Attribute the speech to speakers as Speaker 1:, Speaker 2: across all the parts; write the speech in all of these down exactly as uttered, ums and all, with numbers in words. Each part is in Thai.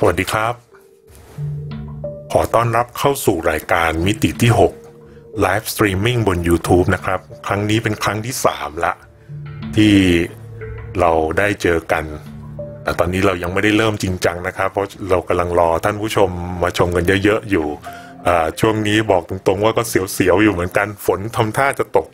Speaker 1: สวัสดีครับขอต้อนรับเข้าสู่รายการมิติที่หกไลฟ์สตรีมมิ่งบน YouTube นะครับครั้งนี้เป็นครั้งที่สามละที่เราได้เจอกันแต่ตอนนี้เรายังไม่ได้เริ่มจริงจังนะครับเพราะเรากำลังรอท่านผู้ชมมาชมกันเยอะๆอยู่ช่วงนี้บอกตรงๆว่าก็เสียวๆอยู่เหมือนกันฝนทำท่าจะตก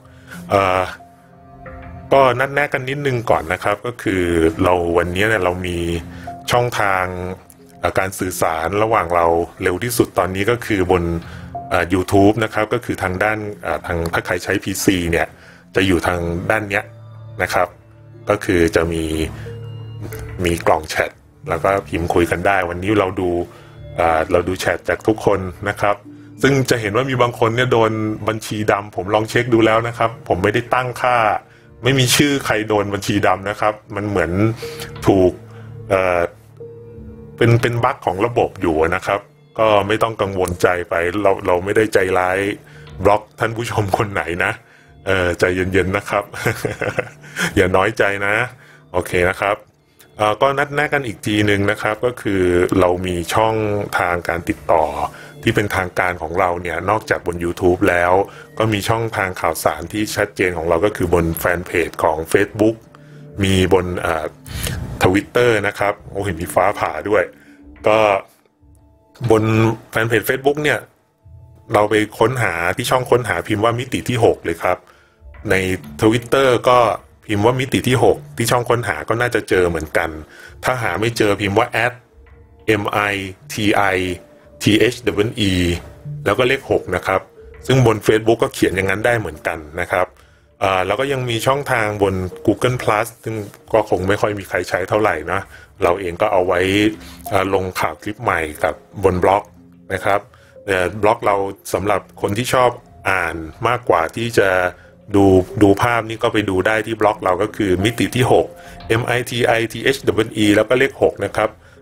Speaker 1: ก็นัดแนะกันนิดนึงก่อนนะครับก็คือเราวันนี้เนี่ยเรามีช่องทางการสื่อสารระหว่างเราเร็วที่สุดตอนนี้ก็คือบน YouTube นะครับก็คือทางด้านทางถ้าใครใช้ พี ซี เนี่ยจะอยู่ทางด้านเนี้ยนะครับก็คือจะมีมีกล่องแชทแล้วก็พิมพ์คุยกันได้วันนี้เราดูเราดูแชทจากทุกคนนะครับซึ่งจะเห็นว่ามีบางคนเนี่ยโดนบัญชีดำผมลองเช็คดูแล้วนะครับผมไม่ได้ตั้งค่าไม่มีชื่อใครโดนบัญชีดำนะครับมันเหมือนถูกเอ่อเป็นเป็นบั๊กของระบบอยู่นะครับก็ไม่ต้องกังวลใจไปเราเราไม่ได้ใจร้ายบล็อกท่านผู้ชมคนไหนนะเออใจเย็นๆนะครับ อย่าน้อยใจนะโอเคนะครับเอ่อก็นัดแนะกันอีกทีหนึ่งนะครับก็คือเรามีช่องทางการติดต่อที่เป็นทางการของเราเนี่ยนอกจากบน YouTube แล้วก็มีช่องทางข่าวสารที่ชัดเจนของเราก็คือบนแฟนเพจของ Facebook มีบนเอ่อ Twitter นะครับโอ้เห็นมีฟ้าผ่าด้วยก็บนแฟนเพจ Facebook เนี่ยเราไปค้นหาที่ช่องค้นหาพิมพ์ว่ามิติที่หกเลยครับใน Twitter ก็พิมพ์ว่ามิติที่หกที่ช่องค้นหาก็น่าจะเจอเหมือนกันถ้าหาไม่เจอพิมพ์ว่า แอท เอ็ม ไอ ที ไอ ที เอช ดับเบิล อี แล้วก็เลขหกนะครับซึ่งบน Facebook ก็เขียนอย่างนั้นได้เหมือนกันนะครับอ่าแล้วก็ยังมีช่องทางบน Google Plus ซึ่งก็คงไม่ค่อยมีใครใช้เท่าไหร่นะเราเองก็เอาไว้ลงข่าวคลิปใหม่กับบนบล็อกนะครับบล็อกเราสำหรับคนที่ชอบอ่านมากกว่าที่จะดูดูภาพนี่ก็ไปดูได้ที่บล็อกเราก็คือมิติที่หก M I T I T H W E แล้วก็เลขหกนะครับ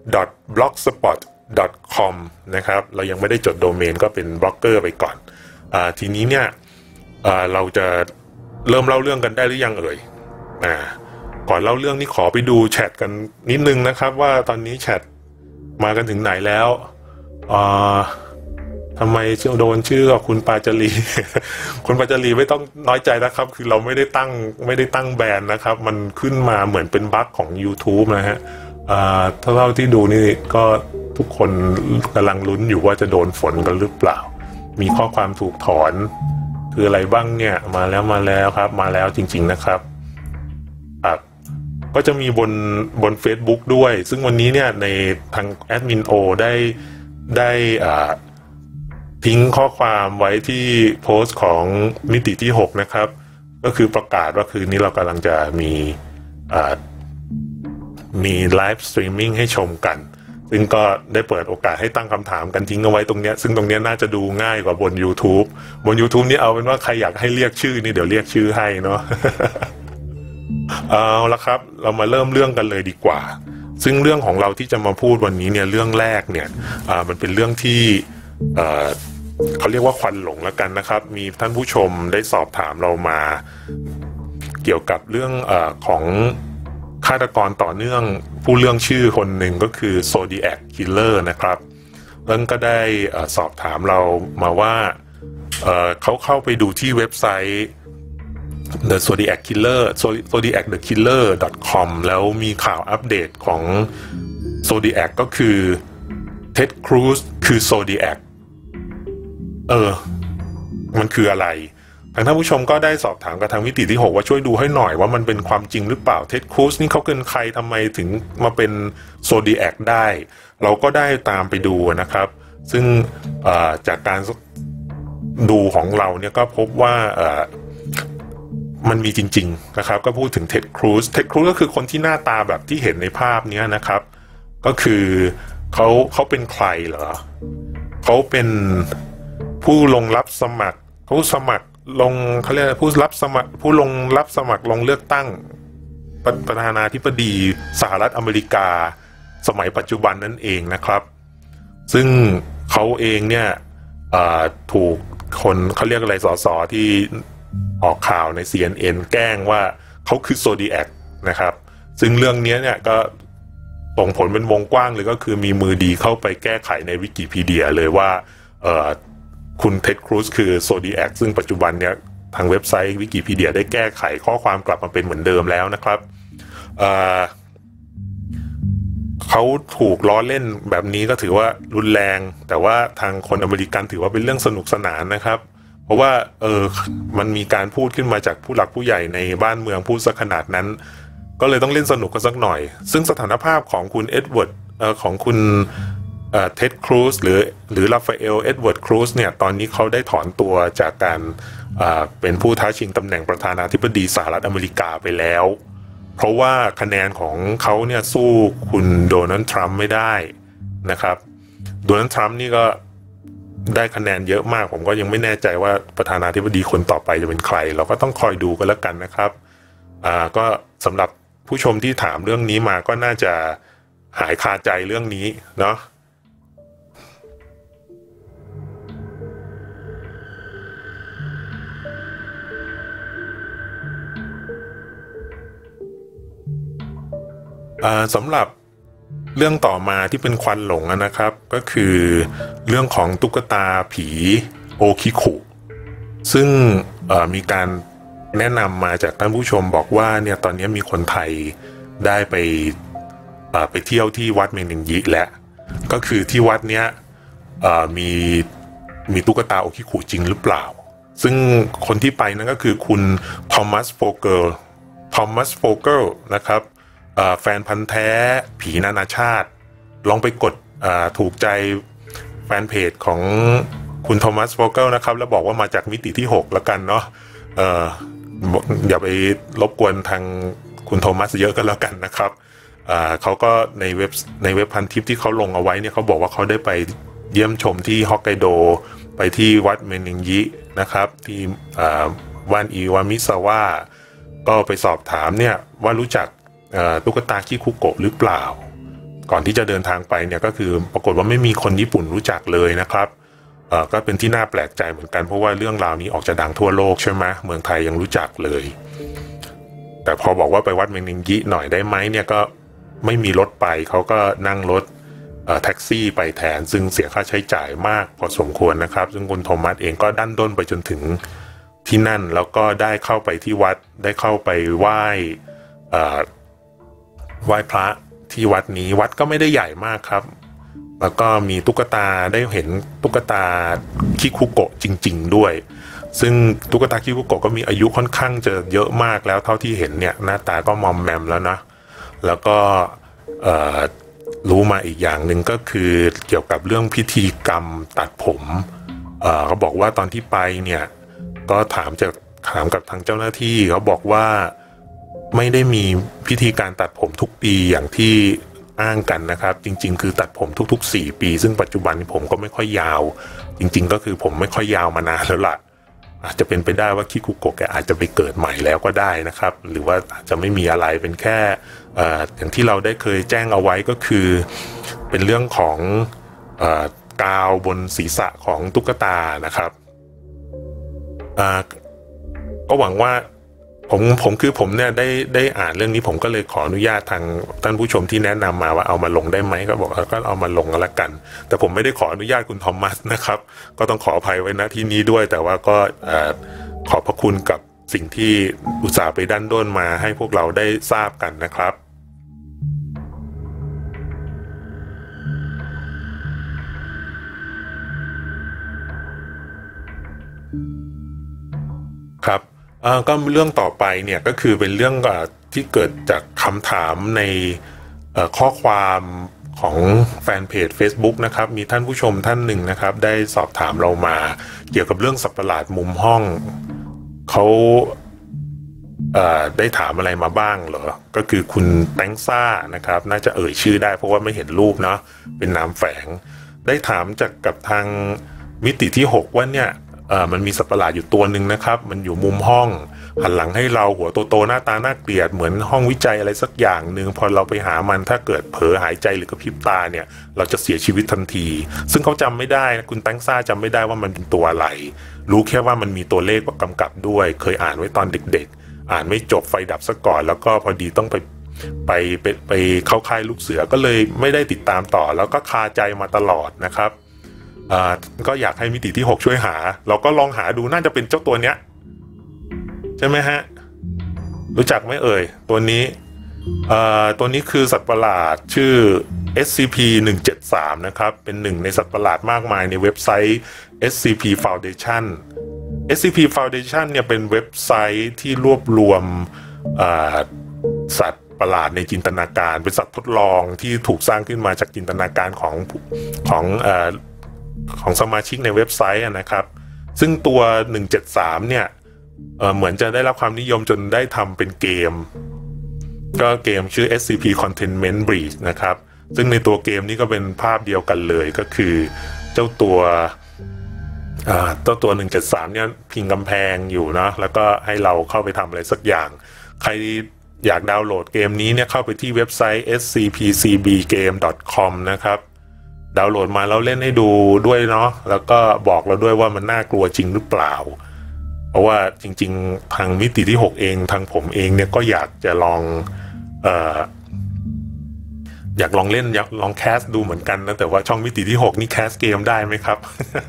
Speaker 1: .blogspot .com นะครับเรายังไม่ได้จดโดเมนก็เป็นบล็อกเกอร์ไปก่อนอ่าทีนี้เนี่ยอ่าเราจะเริ่มเล่าเรื่องกันได้หรือยังเอ่ยอ่าก่อนเล่าเรื่องนี้ขอไปดูแชทกันนิดนึงนะครับว่าตอนนี้แชทมากันถึงไหนแล้วอ่าทำไมโดนชื่อคุณปาจารี คุณปาจารีไม่ต้องน้อยใจนะครับคือเราไม่ได้ตั้งไม่ได้ตั้งแบรนด์นะครับมันขึ้นมาเหมือนเป็นบั๊กของ YouTube นะฮะอ่าถ้าเท่าที่ดูนี่ก็ทุกคนกำลังลุ้นอยู่ว่าจะโดนฝนกันหรือเปล่ามีข้อความถูกถอนคืออะไรบ้างเนี่ยมาแล้วมาแล้วครับมาแล้วจริงๆนะครับครับก็จะมีบนบน Facebook ด้วยซึ่งวันนี้เนี่ยในทางแอดมินโอได้ได้อ่าทิ้งข้อความไว้ที่โพสต์ของมิติที่หกนะครับก็คือประกาศว่าคืนนี้เรากำลังจะมีอ่ามีไลฟ์สตรีมมิ่งให้ชมกันซึ่งก็ได้เปิดโอกาสให้ตั้งคำถามกันทิ้งเอาไว้ตรงนี้ซึ่งตรงนี้น่าจะดูง่ายกว่าบน YouTube บน YouTube นี่เอาเป็นว่าใครอยากให้เรียกชื่อนี่เดี๋ยวเรียกชื่อให้เนาะ เอาละครับเรามาเริ่มเรื่องกันเลยดีกว่าซึ่งเรื่องของเราที่จะมาพูดวันนี้เนี่ยเรื่องแรกเนี่ยอ่ามันเป็นเรื่องที่เอ่อเขาเรียกว่าควันหลงแล้วกันนะครับมีท่านผู้ชมได้สอบถามเรามาเกี่ยวกับเรื่องเอ่อของฆาตกรต่อเนื่องผู้เรื่องชื่อคนหนึ่งก็คือ Zodiac Killer นะครับแล้วก็ได้สอบถามเรามาว่า เอ่อเขาเข้าไปดูที่เว็บไซต์ The Zodiac Killer Zodiac The Killer .com แล้วมีข่าวอัปเดตของ Zodiac ก็คือ Ted Cruz คือ Zodiac เออมันคืออะไรทางท่านผู้ชมก็ได้สอบถามกับทางมิติที่หกว่าช่วยดูให้หน่อยว่ามันเป็นความจริงหรือเปล่าเท็ดครูซนี่เขาเป็นใครทำไมถึงมาเป็นโซดีแอคได้เราก็ได้ตามไปดูนะครับซึ่งจากการดูของเราเนี่ยก็พบว่ามันมีจริงๆนะครับก็พูดถึงเท็ดครูซเท็ดครูซก็คือคนที่หน้าตาแบบที่เห็นในภาพนี้นะครับก็คือเขาเขาเป็นใครเหรอเขาเป็นผู้ลงรับสมัครผู้สมัครลงเขาเรียกผู้รับสมัครผู้ลงรับสมัครลงเลือกตั้งประธานาธิบดีสหรัฐอเมริกาสมัยปัจจุบันนั่นเองนะครับซึ่งเขาเองเนี่ยถูกคนเขาเรียกอะไรสสที่ออกข่าวใน ซี เอ็น เอ็น แกล้งว่าเขาคือโซดีแอคนะครับซึ่งเรื่องนี้เนี่ยก็ส่งผลเป็นวงกว้างเลยก็คือมีมือดีเข้าไปแก้ไขในวิกิพีเดียเลยว่าเอ่อคุณเท็ดครูซคือโซดีแอคซึ่งปัจจุบันเนี้ยทางเว็บไซต์วิกิพีเดียได้แก้ไขข้อความกลับมาเป็นเหมือนเดิมแล้วนะครับเอ่อเขาถูกล้อเล่นแบบนี้ก็ถือว่ารุนแรงแต่ว่าทางคนอเมริกันถือว่าเป็นเรื่องสนุกสนานนะครับเพราะว่าเออมันมีการพูดขึ้นมาจากผู้หลักผู้ใหญ่ในบ้านเมืองพูดซะขนาดนั้นก็เลยต้องเล่นสนุกกันสักหน่อยซึ่งสถานภาพของคุณเอ็ดเวิร์ดเอ่อของคุณเอ่อเท็ดครูซหรือหรือราฟาเอลเอ็ดเวิร์ดครูซเนี่ยตอนนี้เขาได้ถอนตัวจากการเอ่อเป็นผู้ท้าชิงตำแหน่งประธานาธิบดีสหรัฐอเมริกาไปแล้วเพราะว่าคะแนนของเขาเนี่ยสู้คุณโดนัลด์ทรัมป์ไม่ได้นะครับโดนัลด์ทรัมป์นี่ก็ได้คะแนนเยอะมากผมก็ยังไม่แน่ใจว่าประธานาธิบดีคนต่อไปจะเป็นใครเราก็ต้องคอยดูกันแล้วกันนะครับอ่าก็สำหรับผู้ชมที่ถามเรื่องนี้มาก็น่าจะหายคาใจเรื่องนี้เนาะสำหรับเรื่องต่อมาที่เป็นควันหลงนะครับก็คือเรื่องของตุ๊กตาผีโอคิคุซึ่งมีการแนะนำมาจากท่านผู้ชมบอกว่าเนี่ยตอนนี้มีคนไทยได้ไปไปเที่ยวที่วัดเมนึงยิแล้วก็คือที่วัดเนี้ยมีมีตุ๊กตาโอคิคุจริงหรือเปล่าซึ่งคนที่ไปนั่นก็คือคุณทอมัสโฟเกิลทอมัสโฟเกิลนะครับแฟนพันธ์แท้ผีนานาชาติลองไปกดถูกใจแฟนเพจของคุณโทมัสโฟเกิลนะครับแล้วบอกว่ามาจากมิติที่หกแล้วกันเนาะเอ่ออย่าไปรบกวนทางคุณโทมัสเยอะกันแล้วกันนะครับเขาก็ในเว็บในเว็บพันทิปที่เขาลงเอาไว้เนี่ยเขาบอกว่าเขาได้ไปเยี่ยมชมที่ฮอกไกโดไปที่วัดเมนึงยินะครับที่ว่านอิวามิซาวะก็ไปสอบถามเนี่ยว่ารู้จักตุ๊กตาคิคุโกะหรือเปล่าก่อนที่จะเดินทางไปเนี่ยก็คือปรากฏว่าไม่มีคนญี่ปุ่นรู้จักเลยนะครับก็เป็นที่น่าแปลกใจเหมือนกันเพราะว่าเรื่องราวนี้ออกจะดังทั่วโลกใช่ไหมเมืองไทยยังรู้จักเลยแต่พอบอกว่าไปวัดเมนึงยิหน่อยได้ไหมเนี่ยก็ไม่มีรถไปเขาก็นั่งรถแท็กซี่ไปแทนซึ่งเสียค่าใช้จ่ายมากพอสมควรนะครับซึ่งคุณโทมัสเองก็ดันด้นไปจนถึงที่นั่นแล้วก็ได้เข้าไปที่วัดได้เข้าไปไหว้ไหว้พระที่วัดนี้วัดก็ไม่ได้ใหญ่มากครับแล้วก็มีตุ๊กตาได้เห็นตุ๊กตาคิคุโกะจริงๆด้วยซึ่งตุ๊กตาคิคุโกะก็มีอายุค่อนข้างจะเยอะมากแล้วเท่าที่เห็นเนี่ยหน้าตาก็มอมแมมแล้วนะแล้วก็รู้มาอีกอย่างหนึ่งก็คือเกี่ยวกับเรื่องพิธีกรรมตัดผมเขาบอกว่าตอนที่ไปเนี่ยก็ถามจากถามกับทางเจ้าหน้าที่เขาบอกว่าไม่ได้มีพิธีการตัดผมทุกปีอย่างที่อ้างกันนะครับจริงๆคือตัดผมทุกๆสี่ปีซึ่งปัจจุบันผมก็ไม่ค่อยยาวจริงๆก็คือผมไม่ค่อยยาวมานานแล้วล่ะอาจจะเป็นไปได้ว่าคิคุโกะแกอาจจะไปเกิดใหม่แล้วก็ได้นะครับหรือว่าอาจจะไม่มีอะไรเป็นแค่เอ่ออย่างที่เราได้เคยแจ้งเอาไว้ก็คือเป็นเรื่องของเอ่อกาวบนศีรษะของตุ๊กตานะครับอ่าก็หวังว่าผมผมคือผมเนี่ยได้ได้อ่านเรื่องนี้ผมก็เลยขออนุญาตทางท่านผู้ชมที่แนะนำมาว่าเอามาลงได้ไหมก็บอกก็เอามาลงกันละกันแต่ผมไม่ได้ขออนุญาตคุณทอมัสนะครับก็ต้องขออภัยไว้ณที่นี้ด้วยแต่ว่าก็ขอบพระคุณกับสิ่งที่อุตส่าห์ไปดันด้นมาให้พวกเราได้ทราบกันนะครับครับก็เรื่องต่อไปเนี่ยก็คือเป็นเรื่องที่เกิดจากคำถามในข้อความของแฟนเพจ Facebook นะครับมีท่านผู้ชมท่านหนึ่งนะครับได้สอบถามเรามาเกี่ยวกับเรื่องสัตว์ประหลาดมุมห้องเขาได้ถามอะไรมาบ้างเหรอก็คือคุณแตงซ่านะครับน่าจะเอ่ยชื่อได้เพราะว่าไม่เห็นรูปเนาะเป็นนามแฝงได้ถามจากกับทางมิติที่หกว่าเนี่ยเอ่อมันมีสัตว์ประหลาดอยู่ตัวหนึ่งนะครับมันอยู่มุมห้องหันหลังให้เราหัวโตๆหน้าตาน่าเกลียดเหมือนห้องวิจัยอะไรสักอย่างหนึ่งพอเราไปหามันถ้าเกิดเผลอหายใจหรือกระพริบตาเนี่ยเราจะเสียชีวิตทันทีซึ่งเขาจำไม่ได้คุณแตงซ่าจำไม่ได้ว่ามันเป็นตัวอะไรรู้แค่ว่ามันมีตัวเลขกำกับด้วยเคยอ่านไว้ตอนเด็กๆอ่านไม่จบไฟดับซะก่อนแล้วก็พอดีต้องไปไปไปไปเข้าค่ายลูกเสือก็เลยไม่ได้ติดตามต่อแล้วก็คาใจมาตลอดนะครับอ่าก็อยากให้มิติที่หกช่วยหาเราก็ลองหาดูน่าจะเป็นเจ้าตัวเนี้ยใช่ไหมฮะรู้จักไหมเอ่ยตัวนี้อ่าตัวนี้คือสัตว์ประหลาดชื่อ เอส ซี พี หนึ่งเจ็ดสาม นะครับเป็นหนึ่งในสัตว์ประหลาดมากมายในเว็บไซต์ เอส ซี พี Foundation เอส ซี พี Foundation เนี่ยเป็นเว็บไซต์ที่รวบรวมสัตว์ประหลาดในจินตนาการเป็นสัตว์ทดลองที่ถูกสร้างขึ้นมาจากจินตนาการของของเอ่อของสมาชิกในเว็บไซต์นะครับซึ่งตัวหนึ่งเจ็ดสามเนี่ยเอ่อเหมือนจะได้รับความนิยมจนได้ทำเป็นเกมก็เกมชื่อ เอส ซี พี Containment Breach นะครับซึ่งในตัวเกมนี้ก็เป็นภาพเดียวกันเลยก็คือเจ้าตัวอ่าตัวตัวหนึ่งเจ็ดสามเนี่ยพิงกำแพงอยู่นะแล้วก็ให้เราเข้าไปทำอะไรสักอย่างใครอยากดาวน์โหลดเกมนี้เนี่ยเข้าไปที่เว็บไซต์ เอส ซี พี ซี บี เกม ดอท คอม นะครับดาวน์โหลดมาแล้วเล่นให้ดูด้วยเนาะแล้วก็บอกเราด้วยว่ามันน่ากลัวจริงหรือเปล่าเพราะว่าจริงๆทางมิติที่หกเองทางผมเองเนี่ยก็อยากจะลองเอ่ออยากลองเล่นอยากลองแคสดูเหมือนกันนะแต่ว่าช่องมิติที่หกนี่แคสเกมได้ไหมครับ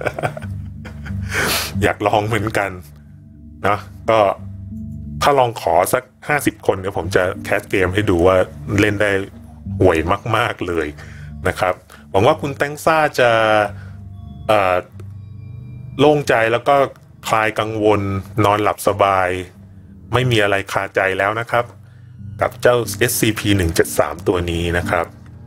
Speaker 1: อยากลองเหมือนกันนะก็ถ้าลองขอสักห้าสิบคนเดี๋ยวผมจะแคสเกมให้ดูว่าเล่นได้ห่วยมากๆเลยนะครับหวังว่าคุณแตงซ่าจะเอ่อโล่งใจแล้วก็คลายกังวลนอนหลับสบายไม่มีอะไรคาใจแล้วนะครับกับเจ้า เอส ซี พี หนึ่งเจ็ดสาม ตัวนี้นะครับ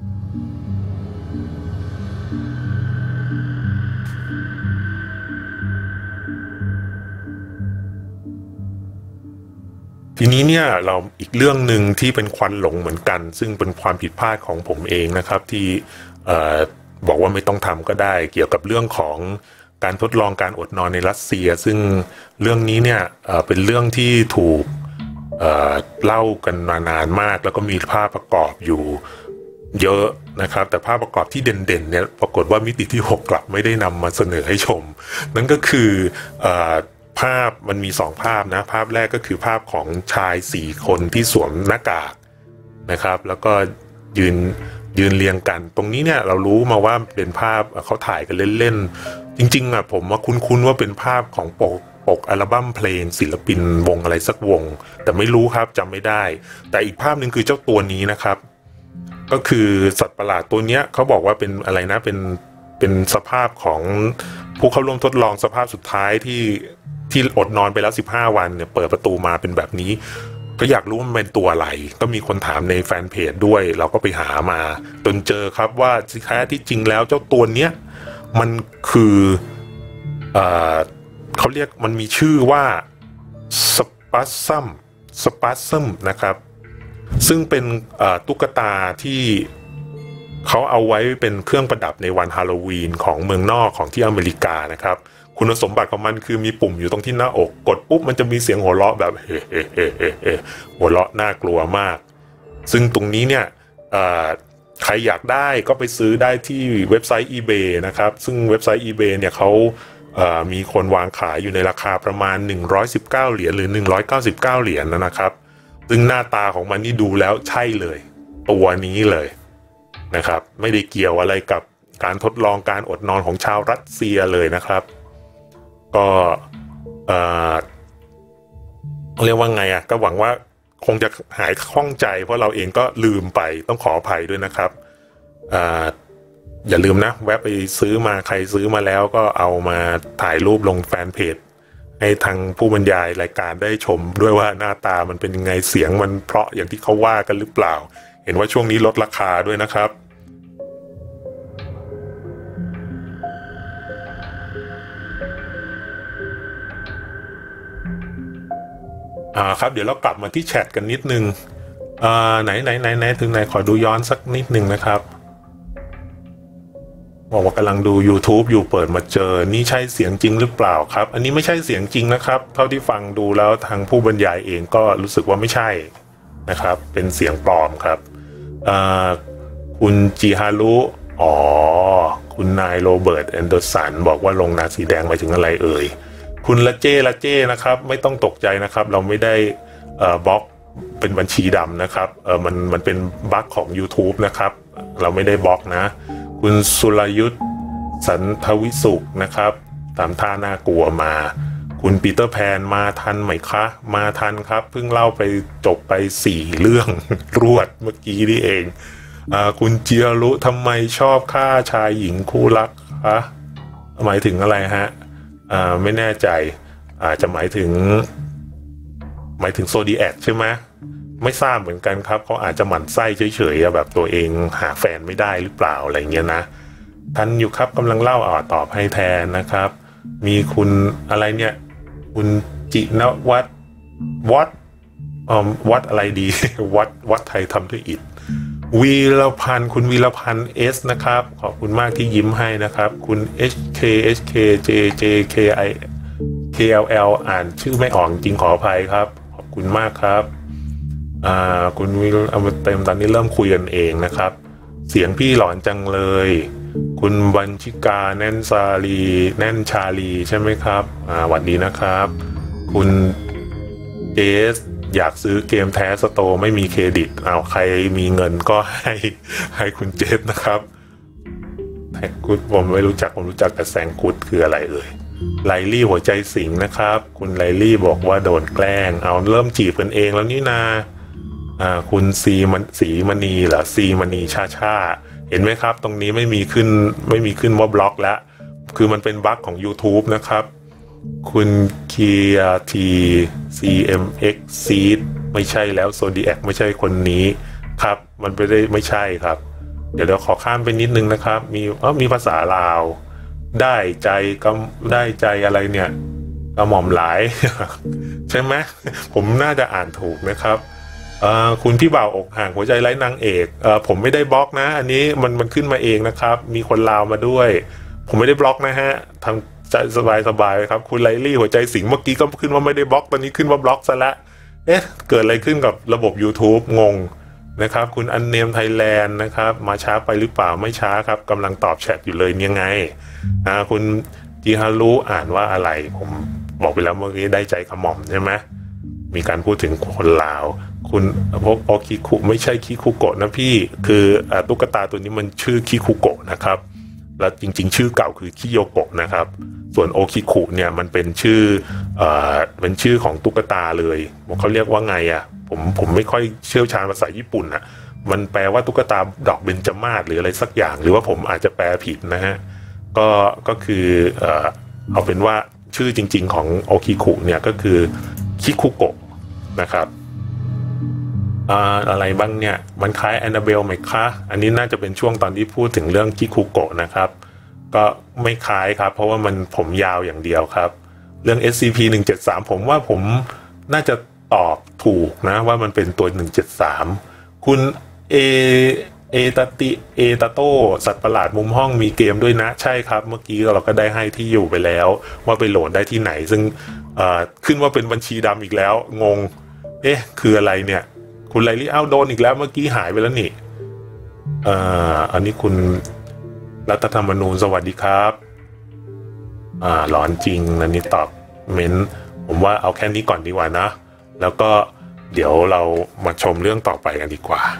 Speaker 1: ทีนี้เนี่ยเราอีกเรื่องหนึ่งที่เป็นควันหลงเหมือนกันซึ่งเป็นความผิดพลาดของผมเองนะครับที่เอ่อบอกว่าไม่ต้องทำก็ได้เกี่ยวกับเรื่องของการทดลองการอดนอนในรัสเซียซึ่งเรื่องนี้เนี่ยเอ่อเป็นเรื่องที่ถูกเอ่อเล่ากันมานานมากแล้วก็มีภาพประกอบอยู่เยอะนะครับแต่ภาพประกอบที่เด่นๆเนี่ยปรากฏว่ามิติที่หกกลับไม่ได้นำมาเสนอให้ชมนั่นก็คือเอ่อภาพมันมีสองภาพนะภาพแรกก็คือภาพของชายสี่คนที่สวมหน้ากากนะครับแล้วก็ยืนยืนเรียงกันตรงนี้เนี่ยเรารู้มาว่าเป็นภาพเขาถ่ายกันเล่นๆจริงๆอ่ะผมว่าคุ้นๆว่าเป็นภาพของปกปกอัลบั้มเพลงศิลปินวงอะไรสักวงแต่ไม่รู้ครับจำไม่ได้แต่อีกภาพหนึ่งคือเจ้าตัวนี้นะครับก็คือสัตว์ประหลาดตัวเนี้ยเขาบอกว่าเป็นอะไรนะเป็นเป็นสภาพของผู้เข้าร่วมทดลองสภาพสุดท้ายที่ที่อดนอนไปแล้วสิบห้าวันเนี่ยเปิดประตูมาเป็นแบบนี้ก็อยากรู้ว่ามันเป็นตัวอะไรก็มีคนถามในแฟนเพจด้วยเราก็ไปหามาจนเจอครับว่าแท้ที่จริงแล้วเจ้าตัวเนี้ยมันคือเอ่อเขาเรียกมันมีชื่อว่าสปัสซัมสปัสซัมนะครับซึ่งเป็นตุ๊กตาที่เขาเอาไว้เป็นเครื่องประดับในวันฮาโลวีนของเมืองนอกของที่อเมริกานะครับคุณสมบัติของมันคือมีปุ่มอยู่ตรงที่หน้าอกกดปุ๊บมันจะมีเสียงหัวเราะแบบเฮ้เฮ้เฮ้เฮ้เฮ้หัวเราะน่ากลัวมากซึ่งตรงนี้เนี่ยใครอยากได้ก็ไปซื้อได้ที่เว็บไซต์ eBay นะครับซึ่งเว็บไซต์ eBay เนี่ยเขามีคนวางขายอยู่ในราคาประมาณหนึ่งร้อยสิบเก้าเหรียญหรือหนึ่งร้อยเก้าสิบเก้าเหรียญนะครับซึ่งหน้าตาของมันนี่ดูแล้วใช่เลยตัวนี้เลยนะครับไม่ได้เกี่ยวอะไรกับการทดลองการอดนอนของชาวรัสเซียเลยนะครับก็เอ่อเรียกว่าไงอ่ะก็หวังว่าคงจะหายคล่องใจเพราะเราเองก็ลืมไปต้องขออภัยด้วยนะครับอ่าอย่าลืมนะแวะไปซื้อมาใครซื้อมาแล้วก็เอามาถ่ายรูปลงแฟนเพจให้ทางผู้บรรยายรายการได้ชมด้วยว่าหน้าตามันเป็นยังไงเสียงมันเพราะอย่างที่เขาว่ากันหรือเปล่าเห็นว่าช่วงนี้ลดราคาด้วยนะครับอ่าครับเดี๋ยวเรากลับมาที่แชทกันนิดนึงอ่าไหนไหนไหนไหนถึงไหนขอดูย้อนสักนิดนึงนะครับบอกว่ากำลังดู YouTube อยู่เปิดมาเจอนี่ใช่เสียงจริงหรือเปล่าครับอันนี้ไม่ใช่เสียงจริงนะครับเท่าที่ฟังดูแล้วทางผู้บรรยายเองก็รู้สึกว่าไม่ใช่นะครับเป็นเสียงปลอมครับอ่าคุณจิฮารุอ๋อคุณนายโรเบิร์ตแอนเดอร์สันบอกว่าลงนาสีแดงหมายถึงอะไรเอ่ยคุณละเจละเจนะครับไม่ต้องตกใจนะครับเราไม่ได้เอ่อบล็อกเป็นบัญชีดำนะครับเออมันมันเป็นบั๊กของ YouTube นะครับเราไม่ได้บล็อกนะคุณสุรยุทธสันทวิสุขนะครับตามท่าน่ากลัวมาคุณปีเตอร์แพนมาทันไหมคะมาทันครับเพิ่งเล่าไปจบไปสี่เรื่อง รวดเมื่อกี้นี่เองอ่าคุณเจียรุทำไมชอบฆ่าชายหญิงคู่รักคะหมายถึงอะไรฮะอ่าไม่แน่ใจอาจจะหมายถึงหมายถึงโซดีแอคใช่ไหมไม่ทราบเหมือนกันครับเขาอาจจะหมั่นไส้เฉยๆแบบตัวเองหาแฟนไม่ได้หรือเปล่าอะไรเงี้ยนะทันอยู่ครับกำลังเล่าอ่าตอบให้แทนนะครับมีคุณอะไรเนี่ยคุณจินวัฒน์วัดอ่าวัดอะไรดี วัดวัดไทยทำด้วยอิฐวีรพันธ์คุณวีรพันธ์เอสนะครับขอบคุณมากที่ยิ้มให้นะครับคุณ เอช เค เอช เค เจ เจ เค ไอ เค แอล แอล อ่านชื่อไม่ออกจริงขออภัยครับขอบคุณมากครับอ่าคุณวิลเอามาเต็มตอนนี้เริ่มคุยกันเองนะครับเสียงพี่หลอนจังเลยคุณบัญชิกาแน่นซาลีแน่นชาลีใช่ไหมครับอ่าสวัสดีนะครับคุณเจสอยากซื้อเกมแท้สโตร์ไม่มีเครดิตเอาใครมีเงินก็ให้ให้คุณเจสนะครับแท็กกุดผมไม่รู้จักผมรู้จักแต่แซงกุดคืออะไรเอ่ยไลลี่หัวใจสิงนะครับคุณไลลี่บอกว่าโดนแกล้งเอาเริ่มจีบกันเองแล้วนี่นาอ่าคุณซีมันสีมณีเหรอซีมณีชาชาเห็นไหมครับตรงนี้ไม่มีขึ้นไม่มีขึ้นว่าบล็อกแล้วคือมันเป็นบั๊กของ YouTube นะครับคุณเคียที ซี เอ็ม เอ็กซ์ Seed ไม่ใช่แล้วโซดีแอคไม่ใช่คนนี้ครับมันไม่ได้ไม่ใช่ครับเดี๋ยวเราขอข้ามไปนิดนึงนะครับมีเออมีภาษาลาวได้ใจก็ได้ใจอะไรเนี่ยกระหม่อมหลาย ใช่ไหมผมน่าจะอ่านถูกนะครับคุณพี่บ่าวอกห่างหัวใจไร้นางเอกเอผมไม่ได้บล็อกนะอันนี้มันมันขึ้นมาเองนะครับมีคนลาวมาด้วยผมไม่ได้บล็อกนะฮะทำใจสบายสบายครับคุณไลลี่หัวใจสิงเมื่อกี้ก็ขึ้นว่าไม่ได้บล็อกตอนนี้ขึ้นว่าบล็อกซะละเอ๊ะเกิดอะไรขึ้นกับระบบ YouTube งงนะครับคุณอันเนมไทยแลนด์นะครับมาช้าไปหรือเปล่าไม่ช้าครับกำลังตอบแชทอยู่เลยยังไงอ่าคุณจิฮารุอ่านว่าอะไรผมบอกไปแล้วเมื่อกี้ได้ใจขมอมใช่ไหมมีการพูดถึงคนลาวคุณพวกโอคิคุไม่ใช่คิคุโกะนะพี่คือตุ๊กตาตัวนี้มันชื่อคิคุโกะนะครับแล้วจริงๆชื่อเก่าคือคิโยโกะนะครับส่วนโอคิคุเนี่ยมันเป็นชื่อเอ่อเป็นชื่อของตุ๊กตาเลยเขาเรียกว่าไงอ่ะผมผมไม่ค่อยเชี่ยวชาญภาษาญี่ปุ่นอ่ะมันแปลว่าตุ๊กตาดอกเบญจมาศหรืออะไรสักอย่างหรือว่าผมอาจจะแปลผิดนะฮะก็ก็คือเอ่อเอาเป็นว่าชื่อจริงๆของโอคิคุเนี่ยก็คือคิคุโกะนะครับอะไรบ้างเนี่ยมันคล้ายแอนนาเบลไหมคะอันนี้น่าจะเป็นช่วงตอนที่พูดถึงเรื่องคิคุโกะนะครับก็ไม่คล้ายครับเพราะว่ามันผมยาวอย่างเดียวครับเรื่อง เอส ซี พี หนึ่งเจ็ดสามผมว่าผมน่าจะตอบถูกนะว่ามันเป็นตัวหนึ่งเจ็ดสามคุณเอเอตติเอตาโตสัตว์ประหลาดมุมห้องมีเกมด้วยนะใช่ครับเมื่อกี้เราก็ได้ให้ที่อยู่ไปแล้วว่าไปโหลดได้ที่ไหนซึ่งขึ้นว่าเป็นบัญชีดำอีกแล้วงงเอ๊ะคืออะไรเนี่ยคุณไลลี่อ้าวโดนอีกแล้วเมื่อกี้หายไปแล้วนี่เอ่ออันนี้คุณรัฐธรรมนูญสวัสดีครับอ่าหลอนจริงอันนี้ตอบเม้นผมว่าเอาแค่นี้ก่อนดีกว่านะแล้วก็เดี๋ยวเรามาชมเรื่องต่อไปกันดีกว่า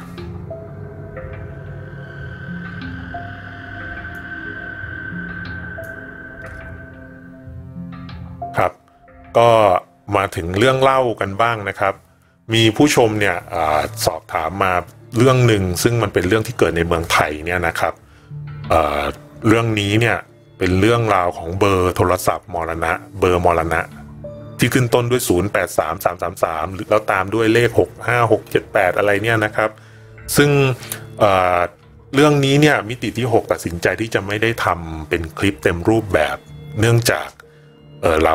Speaker 1: ครับก็มาถึงเรื่องเล่ากันบ้างนะครับมีผู้ชมเนี่ยอสอบถามมาเรื่องหนึ่งซึ่งมันเป็นเรื่องที่เกิดในเมืองไทยเนี่ยนะครับ เ, เรื่องนี้เนี่ยเป็นเรื่องราวของเบอร์โทรศัพท์มรณะเบอร์มรณะที่ขึ้นต้นด้วยศูนย์ แปด สาม สาม สาม สามแล้วตามด้วยเลขหก ห้า หก เจ็ด แปดอะไรเนี่ยนะครับซึ่งเ, เรื่องนี้เนี่ยมิติที่หกตัดสินใจที่จะไม่ได้ทำเป็นคลิปเต็มรูปแบบเนื่องจาก เ, เรา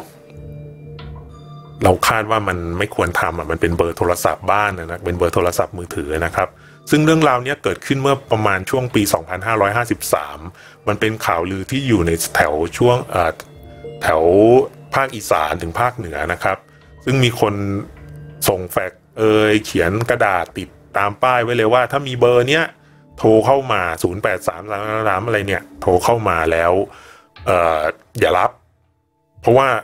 Speaker 1: เราคาดว่ามันไม่ควรทำอ่ะมันเป็นเบอร์โทรศัพท์บ้านนะเป็นเบอร์โทรศัพท์มือถือนะครับซึ่งเรื่องราวนี้เกิดขึ้นเมื่อประมาณช่วงปีสองพันห้าร้อยห้าสิบสามมันเป็นข่าวลือที่อยู่ในแถวช่วงแถวภาคอีสานถึงภาคเหนือนะครับซึ่งมีคนส่งแฟกซ์เอยเขียนกระดาษติดตามป้ายไว้เลยว่าถ้ามีเบอร์เนี้ยโทรเข้ามาศูนย์ แปด สาม สาม สามอะไรเนี่ยโทรเข้ามาแล้วเอ่ออย่ารับเพราะว่า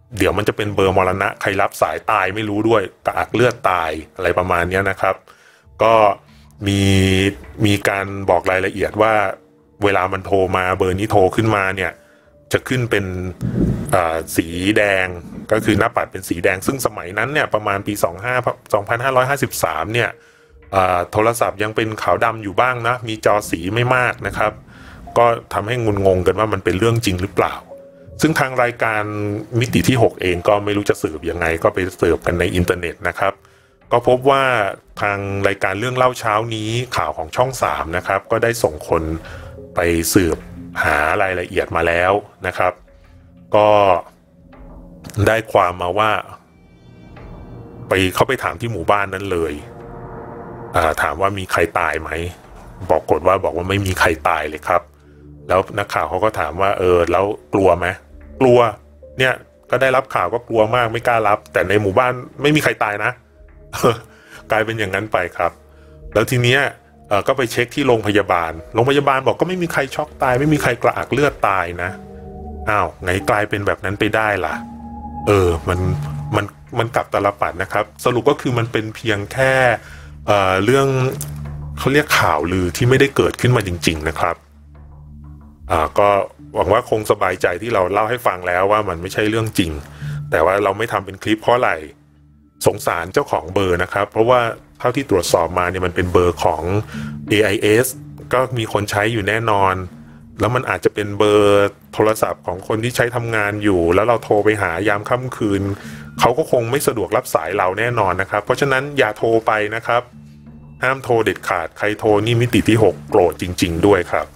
Speaker 1: เดี๋ยวมันจะเป็นเบอร์มรณะใครรับสายตายไม่รู้ด้วยกระอักเลือดตายอะไรประมาณนี้นะครับก็มีมีการบอกรายละเอียดว่าเวลามันโทรมาเบอร์นี้โทรขึ้นมาเนี่ยจะขึ้นเป็นสีแดงก็คือหน้าปัดเป็นสีแดงซึ่งสมัยนั้นเนี่ยประมาณปีสองพันห้าร้อยห้าสิบสามเนี่ยโทรศัพท์ยังเป็นขาวดำอยู่บ้างนะมีจอสีไม่มากนะครับก็ทำให้งุนงงกันว่ามันเป็นเรื่องจริงหรือเปล่าซึ่งทางรายการมิติที่หกเองก็ไม่รู้จะสืบยังไงก็ไปสืบกันในอินเทอร์เน็ตนะครับก็พบว่าทางรายการเรื่องเล่าเช้านี้ข่าวของช่องสามนะครับก็ได้ส่งคนไปสืบหารายละเอียดมาแล้วนะครับก็ได้ความมาว่าไปเขาไปถามที่หมู่บ้านนั้นเลยถามว่ามีใครตายไหมบอกกฏว่าบอกว่าไม่มีใครตายเลยครับแล้วนักข่าวเขาก็ถามว่าเออแล้วกลัวไหมกลัวเนี่ยก็ได้รับข่าวก็กลัวมากไม่กล้ารับแต่ในหมู่บ้านไม่มีใครตายนะ กลายเป็นอย่างนั้นไปครับแล้วทีเนี้ยก็ไปเช็คที่โรงพยาบาลโรงพยาบาลบอกก็ไม่มีใครช็อกตายไม่มีใครกระอักเลือดตายนะอ้าวไงกลายเป็นแบบนั้นไปได้ล่ะเออมันมันมันกลับตาลปัดนะครับสรุปก็คือมันเป็นเพียงแค่เอ่อเรื่องเขาเรียกข่าวลือที่ไม่ได้เกิดขึ้นมาจริงๆนะครับอ่าก็หวังว่าคงสบายใจที่เราเล่าให้ฟังแล้วว่ามันไม่ใช่เรื่องจริงแต่ว่าเราไม่ทำเป็นคลิปเพราะอะไรสงสารเจ้าของเบอร์นะครับเพราะว่าเท่าที่ตรวจสอบมาเนี่ยมันเป็นเบอร์ของ เอ ไอ เอส ก็มีคนใช้อยู่แน่นอนแล้วมันอาจจะเป็นเบอร์โทรศัพท์ของคนที่ใช้ทำงานอยู่แล้วเราโทรไปหายามค่ำคืนเขาก็คงไม่สะดวกรับสายเราแน่นอนนะครับเพราะฉะนั้นอย่าโทรไปนะครับห้ามโทรเด็ดขาดใครโทรนี่มิติที่หกโกรธจริงๆด้วยครับ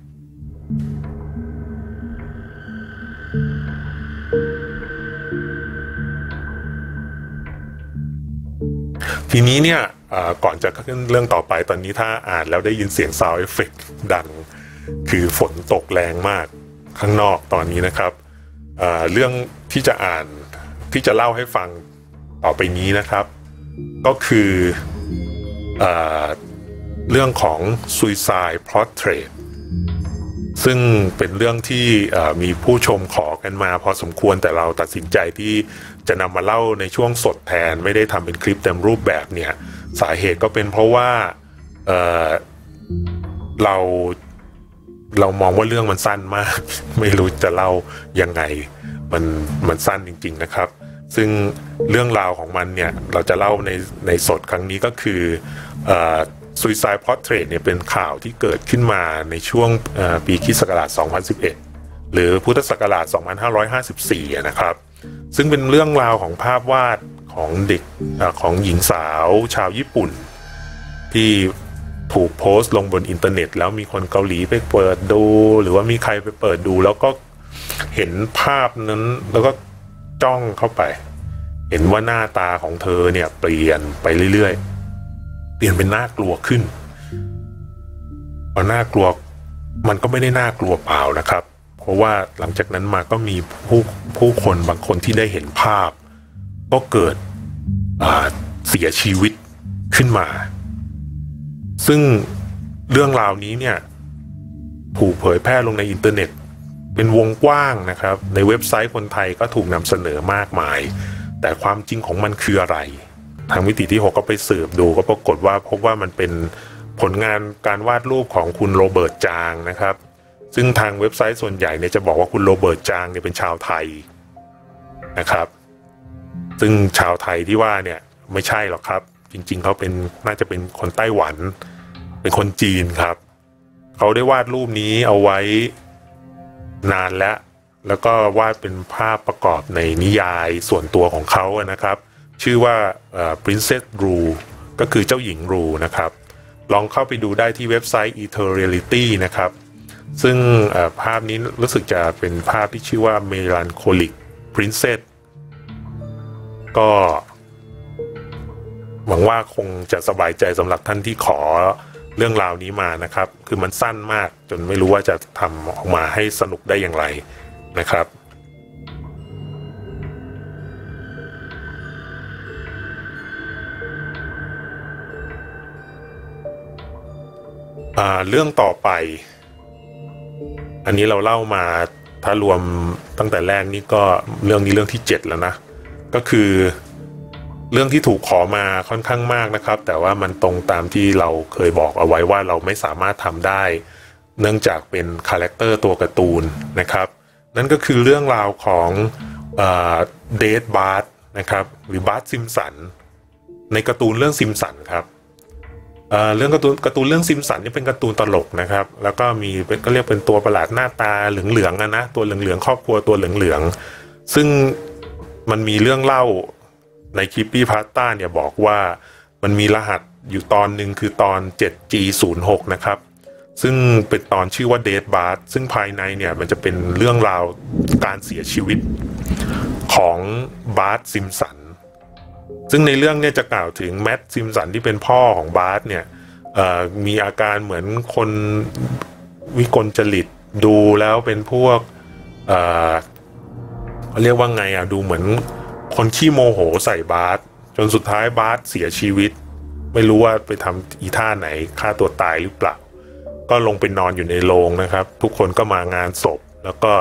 Speaker 1: ทีนี้เนี่ยก่อนจะขึ้นเรื่องต่อไปตอนนี้ถ้าอ่านแล้วได้ยินเสียงซาวด์เอฟเฟกต์ดังคือฝนตกแรงมากข้างนอกตอนนี้นะครับ เอ่อ เรื่องที่จะอ่านที่จะเล่าให้ฟังต่อไปนี้นะครับก็คือเอ่อเรื่องของ Suicide Portrait ซึ่งเป็นเรื่องที่มีผู้ชมขอกันมาพอสมควรแต่เราตัดสินใจที่จะนำมาเล่าในช่วงสดแทนไม่ได้ทำเป็นคลิปเต็มรูปแบบเนี่ยสาเหตุก็เป็นเพราะว่า เอ่อ เราเรามองว่าเรื่องมันสั้นมากไม่รู้จะเล่ายังไงมันมันสั้นจริงๆนะครับซึ่งเรื่องราวของมันเนี่ยเราจะเล่าในในสดครั้งนี้ก็คือเอ่อ Suicide Portrait เนี่ยเป็นข่าวที่เกิดขึ้นมาในช่วงปีค.ศ. สองพันสิบเอ็ดหรือพุทธศักราชสองพันห้าร้อยห้าสิบสี่นะครับซึ่งเป็นเรื่องราวของภาพวาดของเด็กของหญิงสาวชาวญี่ปุ่นที่ถูกโพสต์ลงบนอินเทอร์เน็ตแล้วมีคนเกาหลีไปเปิดดูหรือว่ามีใครไปเปิดดูแล้วก็เห็นภาพนั้นแล้วก็จ้องเข้าไปเห็นว่าหน้าตาของเธอเนี่ยเปลี่ยนไปเรื่อยๆเปลี่ยนเป็นน่ากลัวขึ้นพอน่ากลัวมันก็ไม่ได้น่ากลัวเปล่านะครับเพราะว่าหลังจากนั้นมาก็มีผู้ผู้คนบางคนที่ได้เห็นภาพก็เกิดเสียชีวิตขึ้นมาซึ่งเรื่องราวนี้เนี่ยถูกเผยแพร่ลงในอินเทอร์เน็ตเป็นวงกว้างนะครับในเว็บไซต์คนไทยก็ถูกนำเสนอมากมายแต่ความจริงของมันคืออะไรทางมิติที่หกก็ไปสืบดูก็ปรากฏว่าพบว่ามันเป็นผลงานการวาดรูปของคุณโรเบิร์ตจางนะครับซึ่งทางเว็บไซต์ส่วนใหญ่เนี่ยจะบอกว่าคุณโรเบิร์ตจางเนี่ยเป็นชาวไทยนะครับซึ่งชาวไทยที่ว่าเนี่ยไม่ใช่หรอกครับจริงๆเขาเป็นน่าจะเป็นคนไต้หวันเป็นคนจีนครับเขาได้วาดรูปนี้เอาไว้นานแล้วแล้วก็วาดเป็นภาพประกอบในนิยายส่วนตัวของเขานะครับชื่อว่า Princess Ru ก็คือเจ้าหญิงรูนะครับลองเข้าไปดูได้ที่เว็บไซต์ Eternality นะครับซึ่งภาพนี้รู้สึกจะเป็นภาพที่ชื่อว่า Melancholic Princess ก็หวังว่าคงจะสบายใจสำหรับท่านที่ขอเรื่องราวนี้มานะครับคือมันสั้นมากจนไม่รู้ว่าจะทำออกมาให้สนุกได้อย่างไรนะครับอ่าเรื่องต่อไปอันนี้เราเล่ามาถ้ารวมตั้งแต่แรกนี่ก็เรื่องนี้เรื่องที่เจ็ดแล้วนะก็คือเรื่องที่ถูกขอมาค่อนข้างมากนะครับแต่ว่ามันตรงตามที่เราเคยบอกเอาไว้ว่าเราไม่สามารถทำได้เนื่องจากเป็นคาแรคเตอร์ตัวการ์ตูนนะครับนั่นก็คือเรื่องราวของเดธบาร์ธนะครับหรือบาร์ธซิมสันในการ์ตูนเรื่องซิมสันครับเอ่อเรื่องการ์ตูนการ์ตูนเรื่องซิมสันนี่เป็นการ์ตูนตลกนะครับแล้วก็มีก็เรียกเป็นตัวประหลาดหน้าตาเหลืองๆนะนะตัวเหลืองๆครอบครัวตัวเหลืองๆซึ่งมันมีเรื่องเล่าในคลิปปี้พาสต้าเนี่ยบอกว่ามันมีรหัสอยู่ตอนหนึ่งคือตอน เจ็ดจี ศูนย์หก นะครับซึ่งเป็นตอนชื่อว่าเดธบาร์ธซึ่งภายในเนี่ยมันจะเป็นเรื่องราวการเสียชีวิตของบาร์ธซิมสันซึ่งในเรื่องเนี่ยจะกล่าวถึงแมทซิมสันที่เป็นพ่อของบาร์ธเนี่ยมีอาการเหมือนคนวิกลจริตดูแล้วเป็นพวกเอ่อเรียกว่าไงอ่ะดูเหมือนคนขี้โมโหใส่บาร์ธจนสุดท้ายบาร์ธเสียชีวิตไม่รู้ว่าไปทำอีท่าไหนฆ่าตัวตายหรือเปล่าก็ลงไปนอนอยู่ในโรงนะครับทุกคนก็มางานศพแล้วก็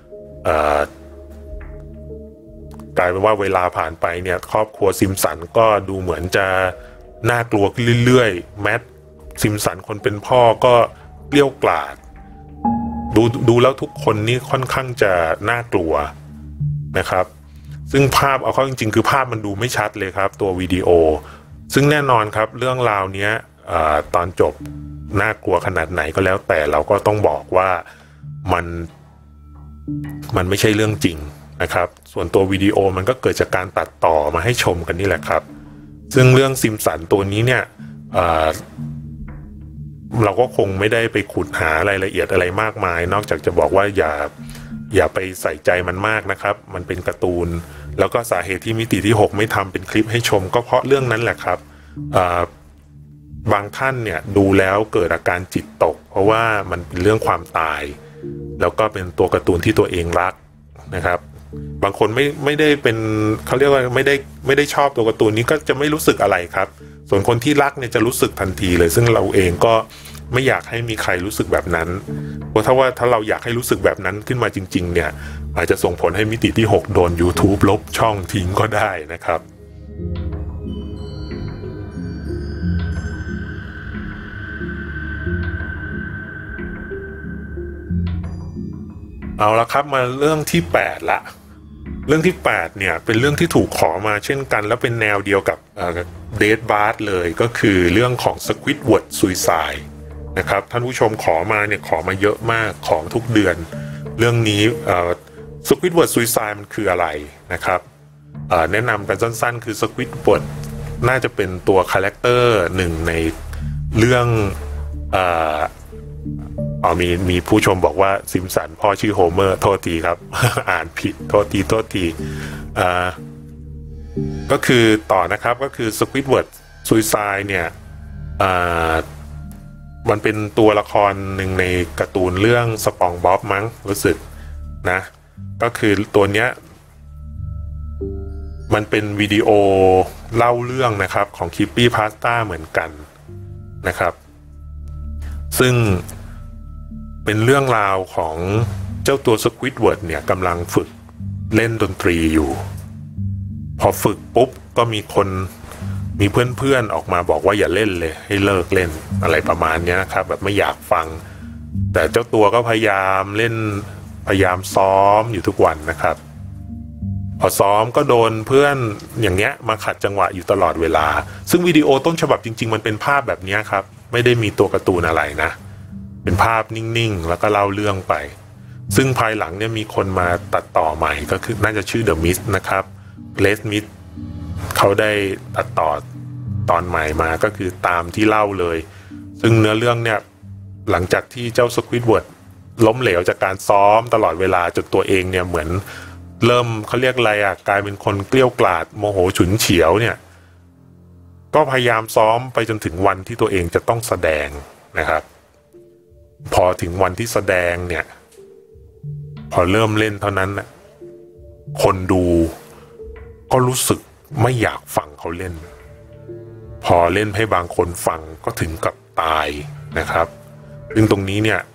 Speaker 1: กลายเป็นว่าเวลาผ่านไปเนี่ยครอบครัวซิมสันก็ดูเหมือนจะน่ากลัวขึ้นเรื่อยๆแมทซิมสันคนเป็นพ่อก็เกลี้ยวกล่อมดูดูแล้วทุกคนนี่ค่อนข้างจะน่ากลัวนะครับซึ่งภาพเอาเข้าจริงๆคือภาพมันดูไม่ชัดเลยครับตัววิดีโอซึ่งแน่นอนครับเรื่องราวนี้ตอนจบน่ากลัวขนาดไหนก็แล้วแต่เราก็ต้องบอกว่ามันมันไม่ใช่เรื่องจริงนะครับส่วนตัววิดีโอมันก็เกิดจากการตัดต่อมาให้ชมกันนี่แหละครับซึ่งเรื่องซิมสันตัวนี้เนี่ยเราก็คงไม่ได้ไปขุดหารายละเอียดอะไรมากมายนอกจากจะบอกว่าอย่าอย่าไปใส่ใจมันมากนะครับมันเป็นการ์ตูนแล้วก็สาเหตุที่มิติที่หกไม่ทำเป็นคลิปให้ชมก็เพราะเรื่องนั้นแหละครับบางท่านเนี่ยดูแล้วเกิดอาการจิตตกเพราะว่ามันเป็นเรื่องความตายแล้วก็เป็นตัวการ์ตูนที่ตัวเองรักนะครับบางคนไม่ไม่ได้เป็นเขาเรียกว่าไม่ได้ไม่ได้ชอบตัวการ์ตูนนี้ก็จะไม่รู้สึกอะไรครับส่วนคนที่รักเนี่ยจะรู้สึกทันทีเลยซึ่งเราเองก็ไม่อยากให้มีใครรู้สึกแบบนั้นเพราะถ้าว่าถ้าเราอยากให้รู้สึกแบบนั้นขึ้นมาจริงๆเนี่ยอาจจะส่งผลให้มิติที่หกโดน YouTube ลบช่องทิ้งก็ได้นะครับเอาละครับมาเรื่องที่แปดละเรื่องที่แปดเนี่ยเป็นเรื่องที่ถูกขอมาเช่นกันแล้วเป็นแนวเดียวกับเดธบาร์ธเลยก็คือเรื่องของ Squidward Suicide นะครับท่านผู้ชมขอมาเนี่ยขอมาเยอะมากของทุกเดือนเรื่องนี้ Squidward Suicide มันคืออะไรนะครับแนะนำกันสั้นๆคือ Squidward น่าจะเป็นตัวคาแรคเตอร์หนึ่งในเรื่องอ๋อมีมีผู้ชมบอกว่าซิมสันพ่อชื่อโฮเมอร์โทษทีครับ อ่านผิดโทษทีโทษทีอ่าก็คือต่อนะครับก็คือ Squidward Suicide เนี่ยอ่ามันเป็นตัวละครหนึ่งในการ์ตูนเรื่องสปองบ๊อบมั้งรู้สึกนะก็คือตัวเนี้ยมันเป็นวิดีโอเล่าเรื่องนะครับของคิปปี้พาสต้าเหมือนกันนะครับซึ่งเป็นเรื่องราวของเจ้าตัว Squidward เนี่ยกำลังฝึกเล่นดนตรีอยู่พอฝึกปุ๊บก็มีคนมีเพื่อนๆออกมาบอกว่าอย่าเล่นเลยให้เลิกเล่นอะไรประมาณนี้นะครับแบบไม่อยากฟังแต่เจ้าตัวก็พยายามเล่นพยายามซ้อมอยู่ทุกวันนะครับพอซ้อมก็โดนเพื่อนอย่างเงี้ยมาขัดจังหวะอยู่ตลอดเวลาซึ่งวิดีโอต้นฉบับจริงๆมันเป็นภาพแบบนี้ครับไม่ได้มีตัวการ์ตูนอะไรนะเป็นภาพนิ่งๆแล้วก็เล่าเรื่องไปซึ่งภายหลังเนี่ยมีคนมาตัดต่อใหม่ก็คือน่าจะชื่อ The Mist นะครับ Les Mist เขาได้ตัดต่อตอนใหม่มาก็คือตามที่เล่าเลยซึ่งเนื้อเรื่องเนี่ยหลังจากที่เจ้า Squidward ล้มเหลวจากการซ้อมตลอดเวลาจนตัวเองเนี่ยเหมือนเริ่มเขาเรียกอะไรอ่ะกลายเป็นคนเกลี้ยวกล่อมโมโหฉุนเฉียวเนี่ยก็พยายามซ้อมไปจนถึงวันที่ตัวเองจะต้องแสดงนะครับพอถึงวันที่แสดงเนี่ยพอเริ่มเล่นเท่านั้นนะคนดูก็รู้สึกไม่อยากฟังเขาเล่นพอเล่นให้บางคนฟังก็ถึงกับตายนะครับซึ่งตรงนี้เนี่ย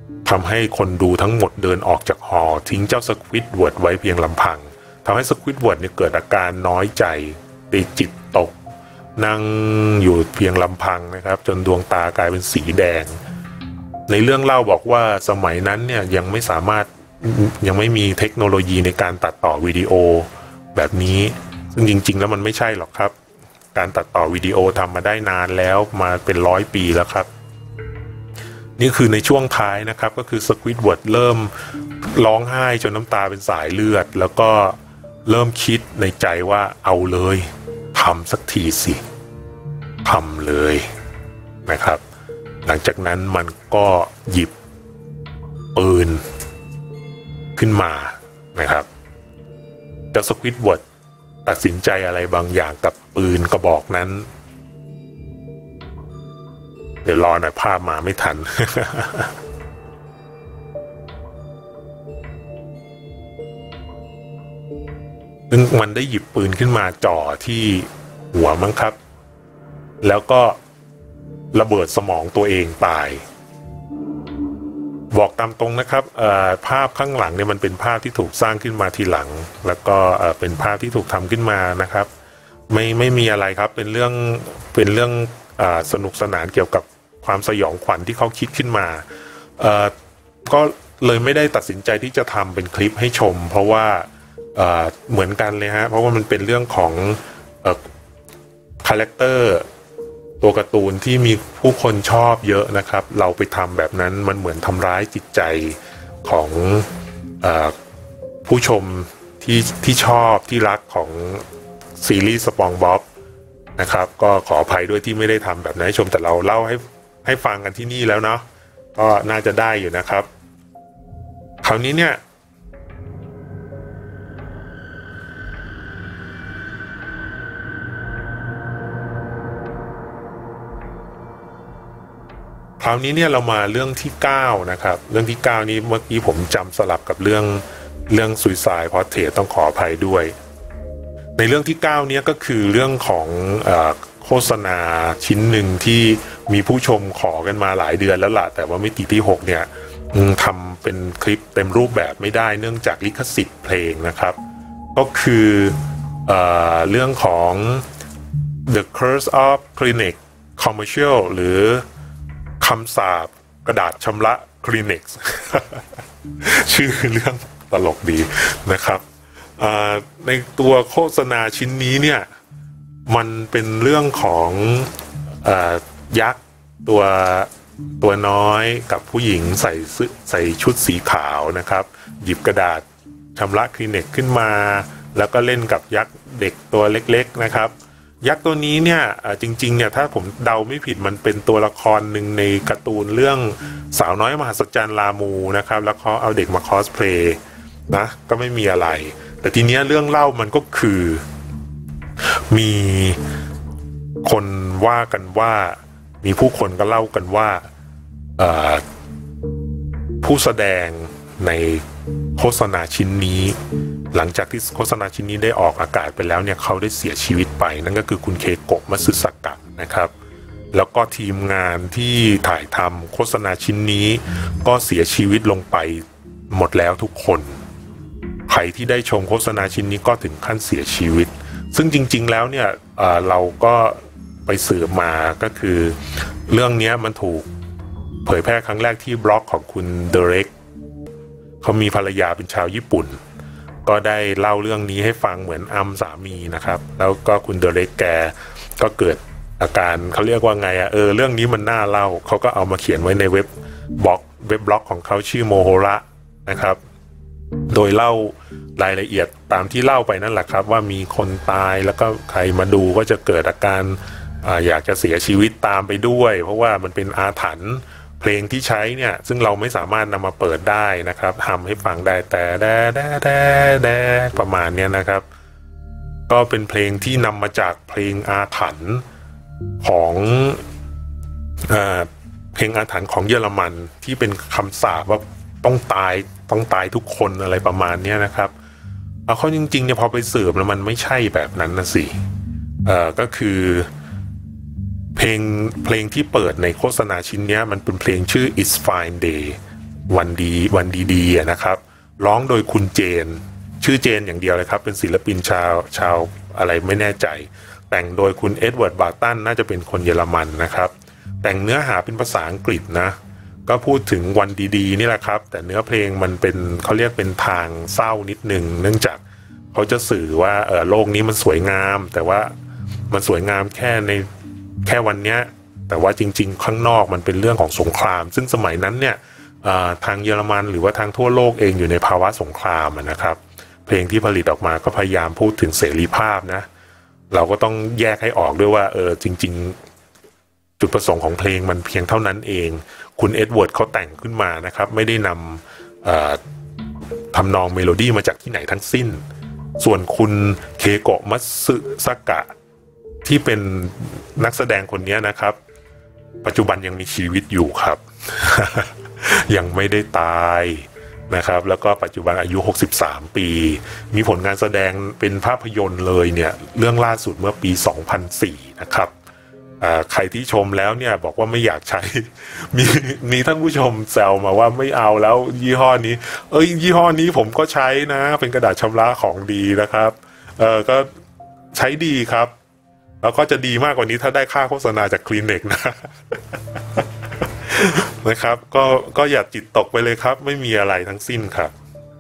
Speaker 1: ทำให้คนดูทั้งหมดเดินออกจากหอทิ้งเจ้าสควิดเวิร์ดไว้เพียงลำพังทำให้สควิดเวิร์ดเนี่ยเกิดอาการน้อยใจตีจิตตกนั่งอยู่เพียงลำพังนะครับจนดวงตากลายเป็นสีแดงในเรื่องเล่าบอกว่าสมัยนั้นเนี่ยยังไม่สามารถยังไม่มีเทคโนโลยีในการตัดต่อวิดีโอแบบนี้ซึ่งจริงๆแล้วมันไม่ใช่หรอกครับการตัดต่อวิดีโอทำมาได้นานแล้วมาเป็นร้อยปีแล้วครับนี่คือในช่วงท้ายนะครับก็คือสควิดเวิร์ดเริ่มร้องไห้จนน้ำตาเป็นสายเลือดแล้วก็เริ่มคิดในใจว่าเอาเลยทำสักทีสิทำเลยนะครับหลังจากนั้นมันก็หยิบปืนขึ้นมานะครับเจ้าสควิดเวิร์ดตัดสินใจอะไรบางอย่างกับปืนกระบอกนั้นเดี๋ยวรอหน่อยภาพมาไม่ทัน ซึ่งมันได้หยิบปืนขึ้นมาจ่อที่หัวมั้งครับแล้วก็ระเบิดสมองตัวเองตายบอกตามตรงนะครับภาพข้างหลังเนี่ยมันเป็นภาพที่ถูกสร้างขึ้นมาทีหลังแล้วก็เป็นภาพที่ถูกทำขึ้นมานะครับไม่ไม่มีอะไรครับเป็นเรื่องเป็นเรื่องสนุกสนานเกี่ยวกับความสยองขวัญที่เขาคิดขึ้นมาก็เลยไม่ได้ตัดสินใจที่จะทำเป็นคลิปให้ชมเพราะว่าเหมือนกันเลยฮะเพราะว่ามันเป็นเรื่องของคาแรคเตอร์ตัวการ์ตูนที่มีผู้คนชอบเยอะนะครับเราไปทำแบบนั้นมันเหมือนทำร้ายจิตใจของเอ่อผู้ชมที่ที่ชอบที่รักของซีรีส์สปองบ๊อบนะครับก็ขออภัยด้วยที่ไม่ได้ทำแบบนั้นให้ชมแต่เราเล่าให้ให้ฟังกันที่นี่แล้วเนาะก็น่าจะได้อยู่นะครับคราวนี้เนี่ยคราวนี้เนี่ยเรามาเรื่องที่เก้านะครับเรื่องที่เก้านี้เมื่อกี้ผมจำสลับกับเรื่องเรื่อง Suicide Portrait ต้องขออภัยด้วยในเรื่องที่เก้านี้ก็คือเรื่องของเอ่อโฆษณาชิ้นหนึ่งที่มีผู้ชมขอกันมาหลายเดือนแล้วล่ะแต่ว่ามิติที่หกเนี่ยทำเป็นคลิปเต็มรูปแบบไม่ได้เนื่องจากลิขสิทธิ์เพลงนะครับก็คือเอ่อเรื่องของ The Curse of Kleenex Commercial หรือคำสาปกระดาษชำระคลินิก ชื่อเรื่องตลกดีนะครับในตัวโฆษณาชิ้นนี้เนี่ยมันเป็นเรื่องของยักษ์ตัวตัวน้อยกับผู้หญิงใส่ใส่ชุดสีขาวนะครับหยิบกระดาษชำระคลินิกขึ้นมาแล้วก็เล่นกับยักษ์เด็กตัวเล็กๆนะครับยักษ์ตัวนี้เนี่ยจริงๆเนี่ยถ้าผมเดาไม่ผิดมันเป็นตัวละครหนึ่งในการ์ตูนเรื่องสาวน้อยมหัศจรรย์ลามูนะครับแล้วเขาเอาเด็กมาคอสเพลย์นะก็ไม่มีอะไรแต่ทีเนี้ยเรื่องเล่ามันก็คือมีคนว่ากันว่ามีผู้คนก็เล่ากันว่าผู้แสดงในโฆษณาชิ้นนี้หลังจากที่โฆษณาชิ้นนี้ได้ออกอากาศไปแล้วเนี่ยเขาได้เสียชีวิตไปนั่นก็คือคุณเคโกะมัตสึสากะนะครับแล้วก็ทีมงานที่ถ่ายทำโฆษณาชิ้นนี้ก็เสียชีวิตลงไปหมดแล้วทุกคนใครที่ได้ชมโฆษณาชิ้นนี้ก็ถึงขั้นเสียชีวิตซึ่งจริงๆแล้วเนี่ยเอ่อเราก็ไปสืบมาก็คือเรื่องนี้มันถูกเผยแพร่ครั้งแรกที่บล็อกของคุณเดเร็กเขามีภรรยาเป็นชาวญี่ปุ่นก็ได้เล่าเรื่องนี้ให้ฟังเหมือนอัมสามีนะครับแล้วก็คุณเดเร็กแกก็เกิดอาการเขาเรียกว่าไงอะเออเรื่องนี้มันน่าเล่าเขาก็เอามาเขียนไว้ในเว็บบล็อกเว็บบล็อกของเขาชื่อโมโฮระนะครับโดยเล่ารายละเอียดตามที่เล่าไปนั่นแหละครับว่ามีคนตายแล้วก็ใครมาดูก็จะเกิดอาการอ่าอยากจะเสียชีวิตตามไปด้วยเพราะว่ามันเป็นอาถรรพ์เพลงที่ใช้เนี่ยซึ่งเราไม่สามารถนำมาเปิดได้นะครับทำให้ฟังได้แต่แดแดแดแดประมาณเนี้ยนะครับก็เป็นเพลงที่นำมาจากเพลงอาถรรพ์ของอ่าเพลงอาถรรพ์ของเยอรมันที่เป็นคำสาปว่าต้องตายต้องตายทุกคนอะไรประมาณนี้นะครับเอาเข้าจริงๆเนี่ยพอไปสืบแล้วมันไม่ใช่แบบนั้นนะสิเอ่อก็คือเพลงเพลงที่เปิดในโฆษณาชิ้นนี้มันเป็นเพลงชื่อ It's Fine Day วันดีวันดีๆนะครับร้องโดยคุณเจนชื่อเจนอย่างเดียวเลยครับเป็นศิลปินชาวชาวอะไรไม่แน่ใจแต่งโดยคุณเอ็ดเวิร์ดบาร์ตันน่าจะเป็นคนเยอรมันนะครับแต่งเนื้อหาเป็นภาษาอังกฤษนะก็พูดถึงวันดีๆนี่แหละครับแต่เนื้อเพลงมันเป็นเขาเรียกเป็นทางเศร้านิดนึงเนื่องจากเขาจะสื่อว่าเออโลกนี้มันสวยงามแต่ว่ามันสวยงามแค่ในแค่วันเนี้ยแต่ว่าจริงๆข้างนอกมันเป็นเรื่องของสงครามซึ่งสมัยนั้นเนี่ยทางเยอรมันหรือว่าทางทั่วโลกเองอยู่ในภาวะสงครามนะครับเพลงที่ผลิตออกมาก็พยายามพูดถึงเสรีภาพนะเราก็ต้องแยกให้ออกด้วยว่าเออจริงๆจุดประสงค์ของเพลงมันเพียงเท่านั้นเองคุณเอ็ดเวิร์ดเขาแต่งขึ้นมานะครับไม่ได้นำทำนองเมโลดี้มาจากที่ไหนทั้งสิ้นส่วนคุณเคโกะมัตสึซากะที่เป็นนักแสดงคนนี้นะครับปัจจุบันยังมีชีวิตอยู่ครับ ยังไม่ได้ตายนะครับแล้วก็ปัจจุบันอายุหกสิบสามปีมีผลงานแสดงเป็นภาพยนตร์เลยเนี่ยเรื่องล่าสุดเมื่อปีสองพันสี่นะครับใครที่ชมแล้วเนี่ยบอกว่าไม่อยากใช้มีมีท่านผู้ชมแซวมาว่าไม่เอาแล้วยี่ห้อนี้เอ้ยยี่ห้อนี้ผมก็ใช้นะเป็นกระดาษชำระของดีนะครับเออก็ใช้ดีครับแล้วก็จะดีมากกว่านี้ถ้าได้ค่าโฆษณาจากคลินิกนะนะครับก็ก็อย่าจิตตกไปเลยครับไม่มีอะไรทั้งสิ้นครับ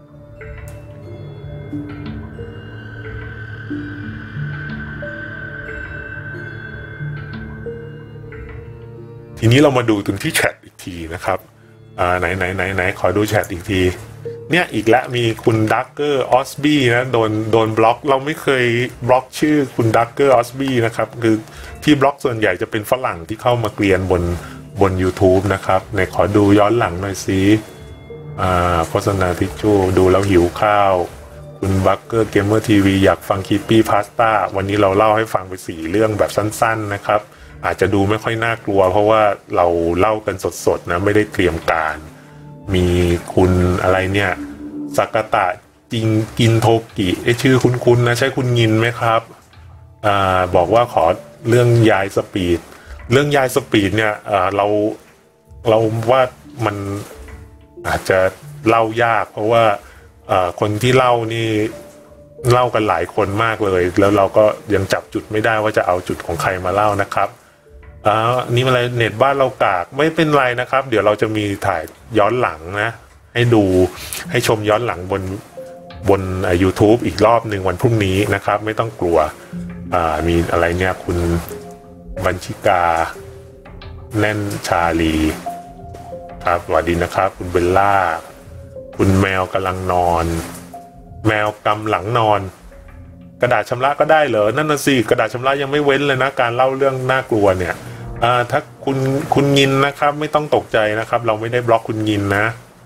Speaker 1: ทีนี้เรามาดูถึงที่แชทอีกทีนะครับอ่าไหนไหนไหนไหนขอดูแชทอีกทีเนี่ยอีกแล้วมีคุณดักเกอร์ออสบี้นะโดนโดนบล็อกเราไม่เคยบล็อกชื่อคุณดักเกอร์ออสบี้นะครับคือที่บล็อกส่วนใหญ่จะเป็นฝรั่งที่เข้ามาเกลียนบนบน YouTube นะครับในขอดูย้อนหลังหน่อยสิอ่าโฆษณาทิชชู่ดูแล้วหิวข้าวคุณบักเกอร์เกมเมอร์ทีวีอยากฟังคีปี้พาสต้าวันนี้เราเล่าให้ฟังไปสี่เรื่องแบบสั้นๆนะครับอาจจะดูไม่ค่อยน่ากลัวเพราะว่าเราเล่ากันสดๆนะไม่ได้เตรียมการมีคุณอะไรเนี่ยสากาตะจิงกินโทกิไอชื่อคุ้นๆนะใช่คุณยินไหมครับอ่าบอกว่าขอเรื่องยายสปีดเรื่องยายสปีดเนี่ยเราเราว่ามันอาจจะเล่ายากเพราะว่าคนที่เล่านี่เล่ากันหลายคนมากเลยแล้วเราก็ยังจับจุดไม่ได้ว่าจะเอาจุดของใครมาเล่านะครับอ่านี่อะไรเน็ตบ้านเรากากไม่เป็นไรนะครับเดี๋ยวเราจะมีถ่ายย้อนหลังนะให้ดูให้ชมย้อนหลังบนบน YouTube อีกรอบหนึ่งวันพรุ่งนี้นะครับไม่ต้องกลัวอ่ามีอะไรเนี่ยคุณบัญชิกาแน่นชาลีครับสวัสดีนะครับคุณเบลล่าคุณแมวกำลังนอนแมวกำหลังนอนกระดาษชำระก็ได้เหรอนั่นน่ะสิกระดาษชำระยังไม่เว้นเลยนะการเล่าเรื่องน่ากลัวเนี่ยอ่าถ้าคุณคุณยินนะครับไม่ต้องตกใจนะครับเราไม่ได้บล็อกคุณยินนะ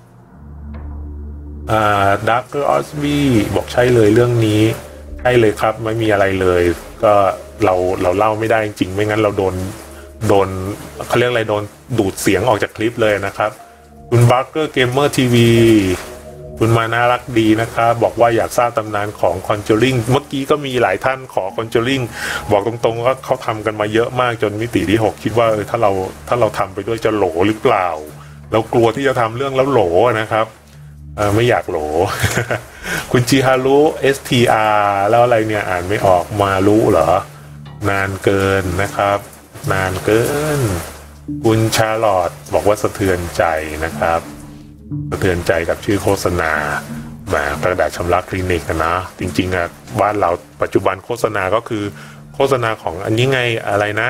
Speaker 1: อ่าดักเกอร์ออสบี้บอกใช่เลยเรื่องนี้ใช่เลยครับไม่มีอะไรเลยก็เราเราเล่าไม่ได้จริงไม่งั้นเราโดนโดนเขาเรียกอะไรโดนดูดเสียงออกจากคลิปเลยนะครับคุณบัคเกอร์เกมเมอร์ทีวีคุณมาน่ารักดีนะครับบอกว่าอยากทราบตำนานของ Conjuring เมื่อกี้ก็มีหลายท่านขอ Conjuring บอกตรงๆว่าเขาทำกันมาเยอะมากจนมิติที่หกคิดว่าเออถ้าเราถ้าเราทำไปด้วยจะโหลหรือเปล่าเรากลัวที่จะทำเรื่องแล้วโหลนะครับเออไม่อยากโหล คุณจิฮารุ เอส ที อาร์ แล้วอะไรเนี่ยอ่านไม่ออกมารู้เหรอนานเกินนะครับนานเกินคุณชาลอตบอกว่าสะเทือนใจนะครับสะเทือนใจกับชื่อโฆษณาแบบกระดาษชำระคลินิกนะจริงๆอ่ะบ้านเราปัจจุบันโฆษณาก็คือโฆษณาของอันนี้ไงอะไรนะ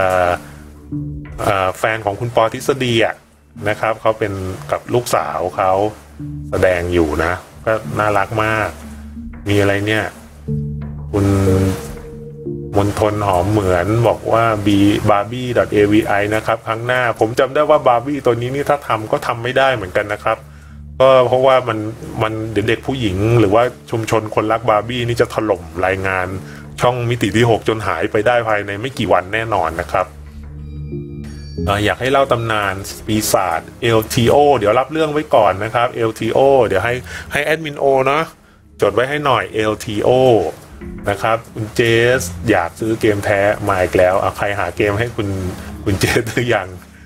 Speaker 1: แฟนของคุณปอทฤษฎีอ่ะนะครับเขาเป็นกับลูกสาวเขาแสดงอยู่นะก็น่ารักมากมีอะไรเนี่ยคุณมณฑลหอมเหมือนบอกว่า b barbie avi นะครับครั้งหน้าผมจำได้ว่าบาร์บี้ตัวนี้นี่ถ้าทำก็ทำไม่ได้เหมือนกันนะครับก็เพราะว่ามันมันเด็กผู้หญิงหรือว่าชุมชนคนรักบาร์บี้นี่จะถล่มรายงานช่องมิติที่หกจนหายไปได้ภายในไม่กี่วันแน่นอนนะครับอยากให้เล่าตำนานปีศาจ แอล ที โอ เดี๋ยวรับเรื่องไว้ก่อนนะครับ แอล ที โอ เดี๋ยวให้ให้แอดมินโอนะจดไว้ให้หน่อย แอล ที โอ นะครับคุณเจสอยากซื้อเกมแท้มาอีกแล้วเอาใครหาเกมให้คุณคุณเจสหรือยัง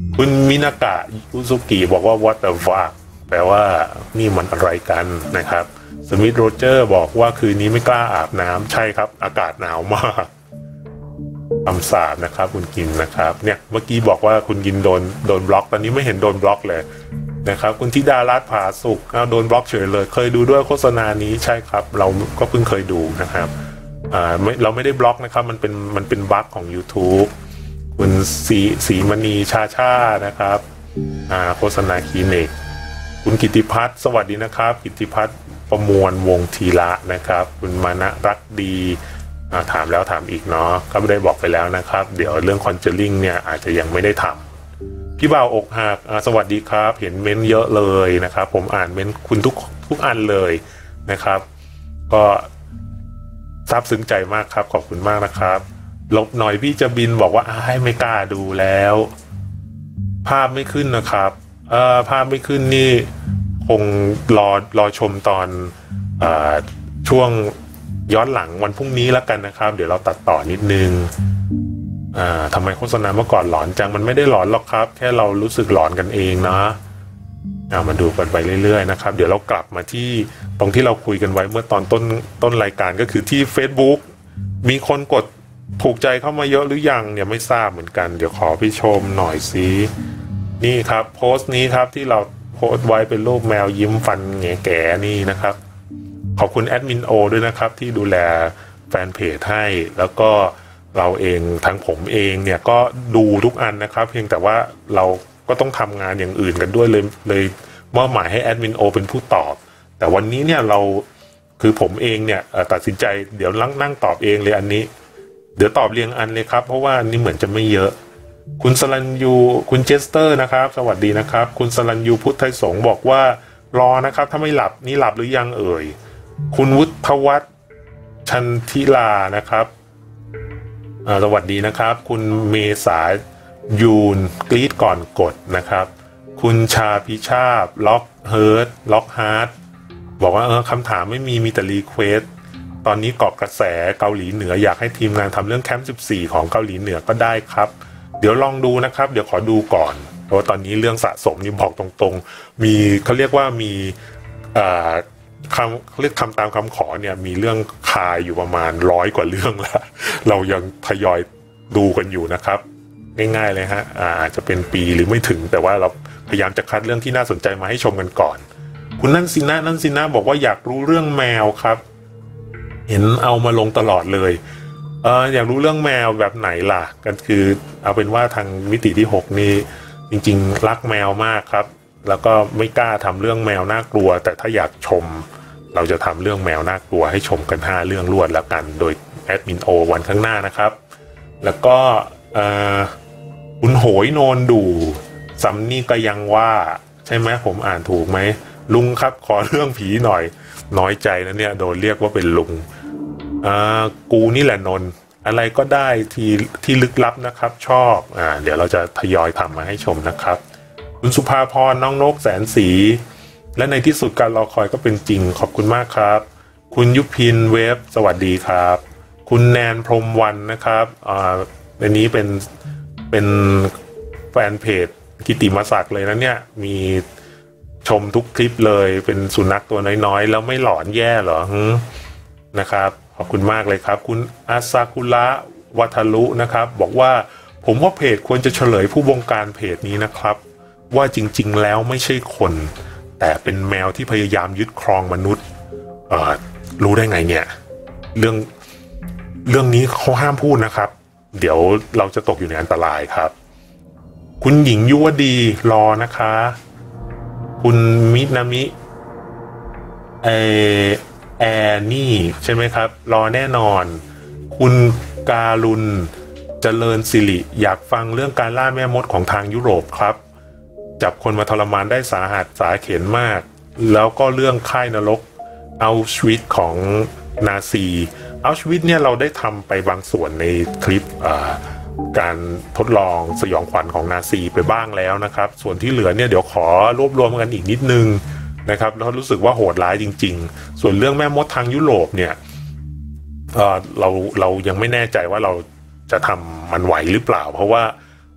Speaker 1: คุณมินากะอุซุกิบอกว่า what the fuck แปลว่านี่มันอะไรกันนะครับสมิธโรเจอร์บอกว่าคืนนี้ไม่กล้าอาบน้ำใช่ครับอากาศหนาวมากคำสาบนะครับคุณกินนะครับเนี่ยเมื่อกี้บอกว่าคุณกินโดนโดนบล็อกตอนนี้ไม่เห็นโดนบล็อกเลยนะครับคุณธิดารัตน์ผาสุกเอาโดนบล็อกเฉยเลยเคยดูด้วยโฆษณานี้ใช่ครับเราก็เพิ่งเคยดูนะครับอ่าไม่เราไม่ได้บล็อกนะครับมันเป็นมันเป็นบั๊กของ YouTube คุณสีสีมณีชาชานะครับอ่าโฆษณาคลินิกคุณกิติพัฒน์สวัสดีนะครับกิติพัฒน์ประมวลวงทีละนะครับคุณมานะรักดีถามแล้วถามอีกเนาะก็ไม่ได้บอกไปแล้วนะครับเดี๋ยวเรื่องคอนเจอริงเนี่ยอาจจะยังไม่ได้ทำพี่บ่าวอกหักสวัสดีครับเห็นเม้นเยอะเลยนะครับผมอ่านเม้นคุณทุกทุกอันเลยนะครับก็ซาบซึ้งใจมากครับขอบคุณมากนะครับลบหน่อยพี่จะบินบอกว่าให้ไม่กล้าดูแล้วภาพไม่ขึ้นนะครับเอ่อภาพไม่ขึ้นนี่คงรอรอชมตอนเอ่อช่วงย้อนหลังวันพรุ่งนี้แล้วกันนะครับเดี๋ยวเราตัดต่อนิดนึงอ่าทำไมโฆษณาเมื่อก่อนหลอนจังมันไม่ได้หลอนหรอกครับแค่เรารู้สึกหลอนกันเองนะเอามาดูกันไปเรื่อยๆนะครับเดี๋ยวเรากลับมาที่ตรงที่เราคุยกันไว้เมื่อตอนต้นต้นรายการก็คือที่ Facebook มีคนกดถูกใจเข้ามาเยอะหรือยังเนี่ยไม่ทราบเหมือนกันเดี๋ยวขอพี่ชมหน่อยสินี่ครับโพสต์นี้ครับที่เราโพสต์ไว้เป็นรูปแมวยิ้มฟันแง่แก่นี่นะครับขอบคุณแอดมินโอด้วยนะครับที่ดูแลแฟนเพจให้แล้วก็เราเองทั้งผมเองเนี่ยก็ดูทุกอันนะครับเพียงแต่ว่าเราก็ต้องทำงานอย่างอื่นกันด้วยเลยเลยมอบหมายให้แอดมินโอเป็นผู้ตอบแต่วันนี้เนี่ยเราคือผมเองเนี่ยตัดสินใจเดี๋ยวนั่งนั่งตอบเองเลยอันนี้เดี๋ยวตอบเรียงอันเลยครับเพราะว่านี่เหมือนจะไม่เยอะคุณสลันยูคุณเจสเตอร์นะครับสวัสดีนะครับคุณสลันยูพุทธไทยสงฆ์บอกว่ารอนะครับถ้าไม่หลับนี่หลับหรือยังเอ่ยคุณวุฒิวัฒน์ชันทิลานะครับสวัสดีนะครับคุณเมษายูนกรีดก่อนกดนะครับคุณชาพิชาบล็อกเฮิร์ตล็อกฮาร์ดบอกว่าเออคำถามไม่มีมีแต่รีเควสตอนนี้เกาะกระแสเกาหลีเหนืออยากให้ทีมงานทำเรื่องแคมป์สิบสี่ของเกาหลีเหนือก็ได้ครับเดี๋ยวลองดูนะครับเดี๋ยวขอดูก่อนเพราะว่าตอนนี้เรื่องสะสมนี่บอกตรงๆมีเขาเรียกว่ามีอ่าคำเรียกคำตามคำขอเนี่ยมีเรื่องคายอยู่ประมาณร้อยกว่าเรื่องแล้วเรายังทยอยดูกันอยู่นะครับง่ายๆเลยฮะอาจจะเป็นปีหรือไม่ถึงแต่ว่าเราพยายามจะคัดเรื่องที่น่าสนใจมาให้ชมกันก่อนคุณนั่นสินะนั่นสินะบอกว่าอยากรู้เรื่องแมวครับเห็นเอามาลงตลอดเลยเอออยากรู้เรื่องแมวแบบไหนล่ะกันคือเอาเป็นว่าทางมิติที่หกนี่จริงๆรักแมวมากครับแล้วก็ไม่กล้าทำเรื่องแมวน่ากลัวแต่ถ้าอยากชมเราจะทำเรื่องแมวน่ากลัวให้ชมกันห้าเรื่องรวดแล้วกันโดยแอดมินโอวันข้างหน้านะครับแล้วก็คุณโหยโนนดูซัมนี่ก็ยังว่าใช่ไหมผมอ่านถูกไหมลุงครับขอเรื่องผีหน่อยน้อยใจนะเนี่ยโดนเรียกว่าเป็นลุงอ่ากูนี่แหละนนอะไรก็ได้ที่ที่ลึกลับนะครับชอบอ่าเดี๋ยวเราจะทยอยทำมาให้ชมนะครับคุณสุภาพรน้องนกแสนสีและในที่สุดการรอคอยก็เป็นจริงขอบคุณมากครับคุณยุพินเวฟสวัสดีครับคุณแนนพรหมวันนะครับอ่าในนี้เป็นเป็นแฟนเพจกิติมศักดิ์เลยนะเนี่ยมีชมทุกคลิปเลยเป็นสุนัขตัวน้อยๆแล้วไม่หลอนแย่เหรอนะครับขอบคุณมากเลยครับคุณอาซากุระวัทลุนะครับบอกว่าผมว่าเพจควรจะเฉลยผู้บงการเพจนี้นะครับว่าจริงๆแล้วไม่ใช่คนแต่เป็นแมวที่พยายามยึดครองมนุษย์เอ่อรู้ได้ไงเนี่ยเรื่องเรื่องนี้เขาห้ามพูดนะครับเดี๋ยวเราจะตกอยู่ในอันตรายครับคุณหญิงยุวดีรอนะคะคุณมินามิเอแอนี่ใช่ไหมครับรอแน่นอนคุณการุณเจริญสิริอยากฟังเรื่องการล่าแม่มดของทางยุโรปครับจับคนมาทรมานได้สาหัสสาเข็นมากแล้วก็เรื่องค่ายนรกอัลชวิตของนาซีอัลชวิตเนี่ยเราได้ทำไปบางส่วนในคลิปการทดลองสยองขวัญของนาซีไปบ้างแล้วนะครับส่วนที่เหลือเนี่ยเดี๋ยวขอรวบรวมกันอีกนิดนึงนะครับแล้วรู้สึกว่าโหดร้ายจริงๆส่วนเรื่องแม่มดทางยุโรปเนี่ยเอ่อเราเรายังไม่แน่ใจว่าเราจะทำมันไหวหรือเปล่าเพราะว่า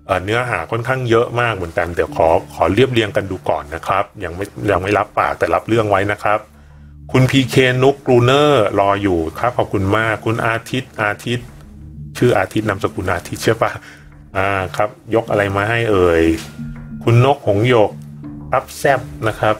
Speaker 1: เนื้อหาค่อนข้างเยอะมากเหมือนกันเดี๋ยวขอขอเรียบเรียงกันดูก่อนนะครับยังไม่ยังไม่รับปากแต่รับเรื่องไว้นะครับคุณพีเคนุกกรูเนอร์รออยู่ครับขอบคุณมากคุณอาทิตย์อาทิตย์ชื่ออาทิตย์นามสกุลอาทิตย์ใช่ปะอ่าครับยกอะไรมาให้เอ่ยคุณนกหงหยกอัพแซบนะครับ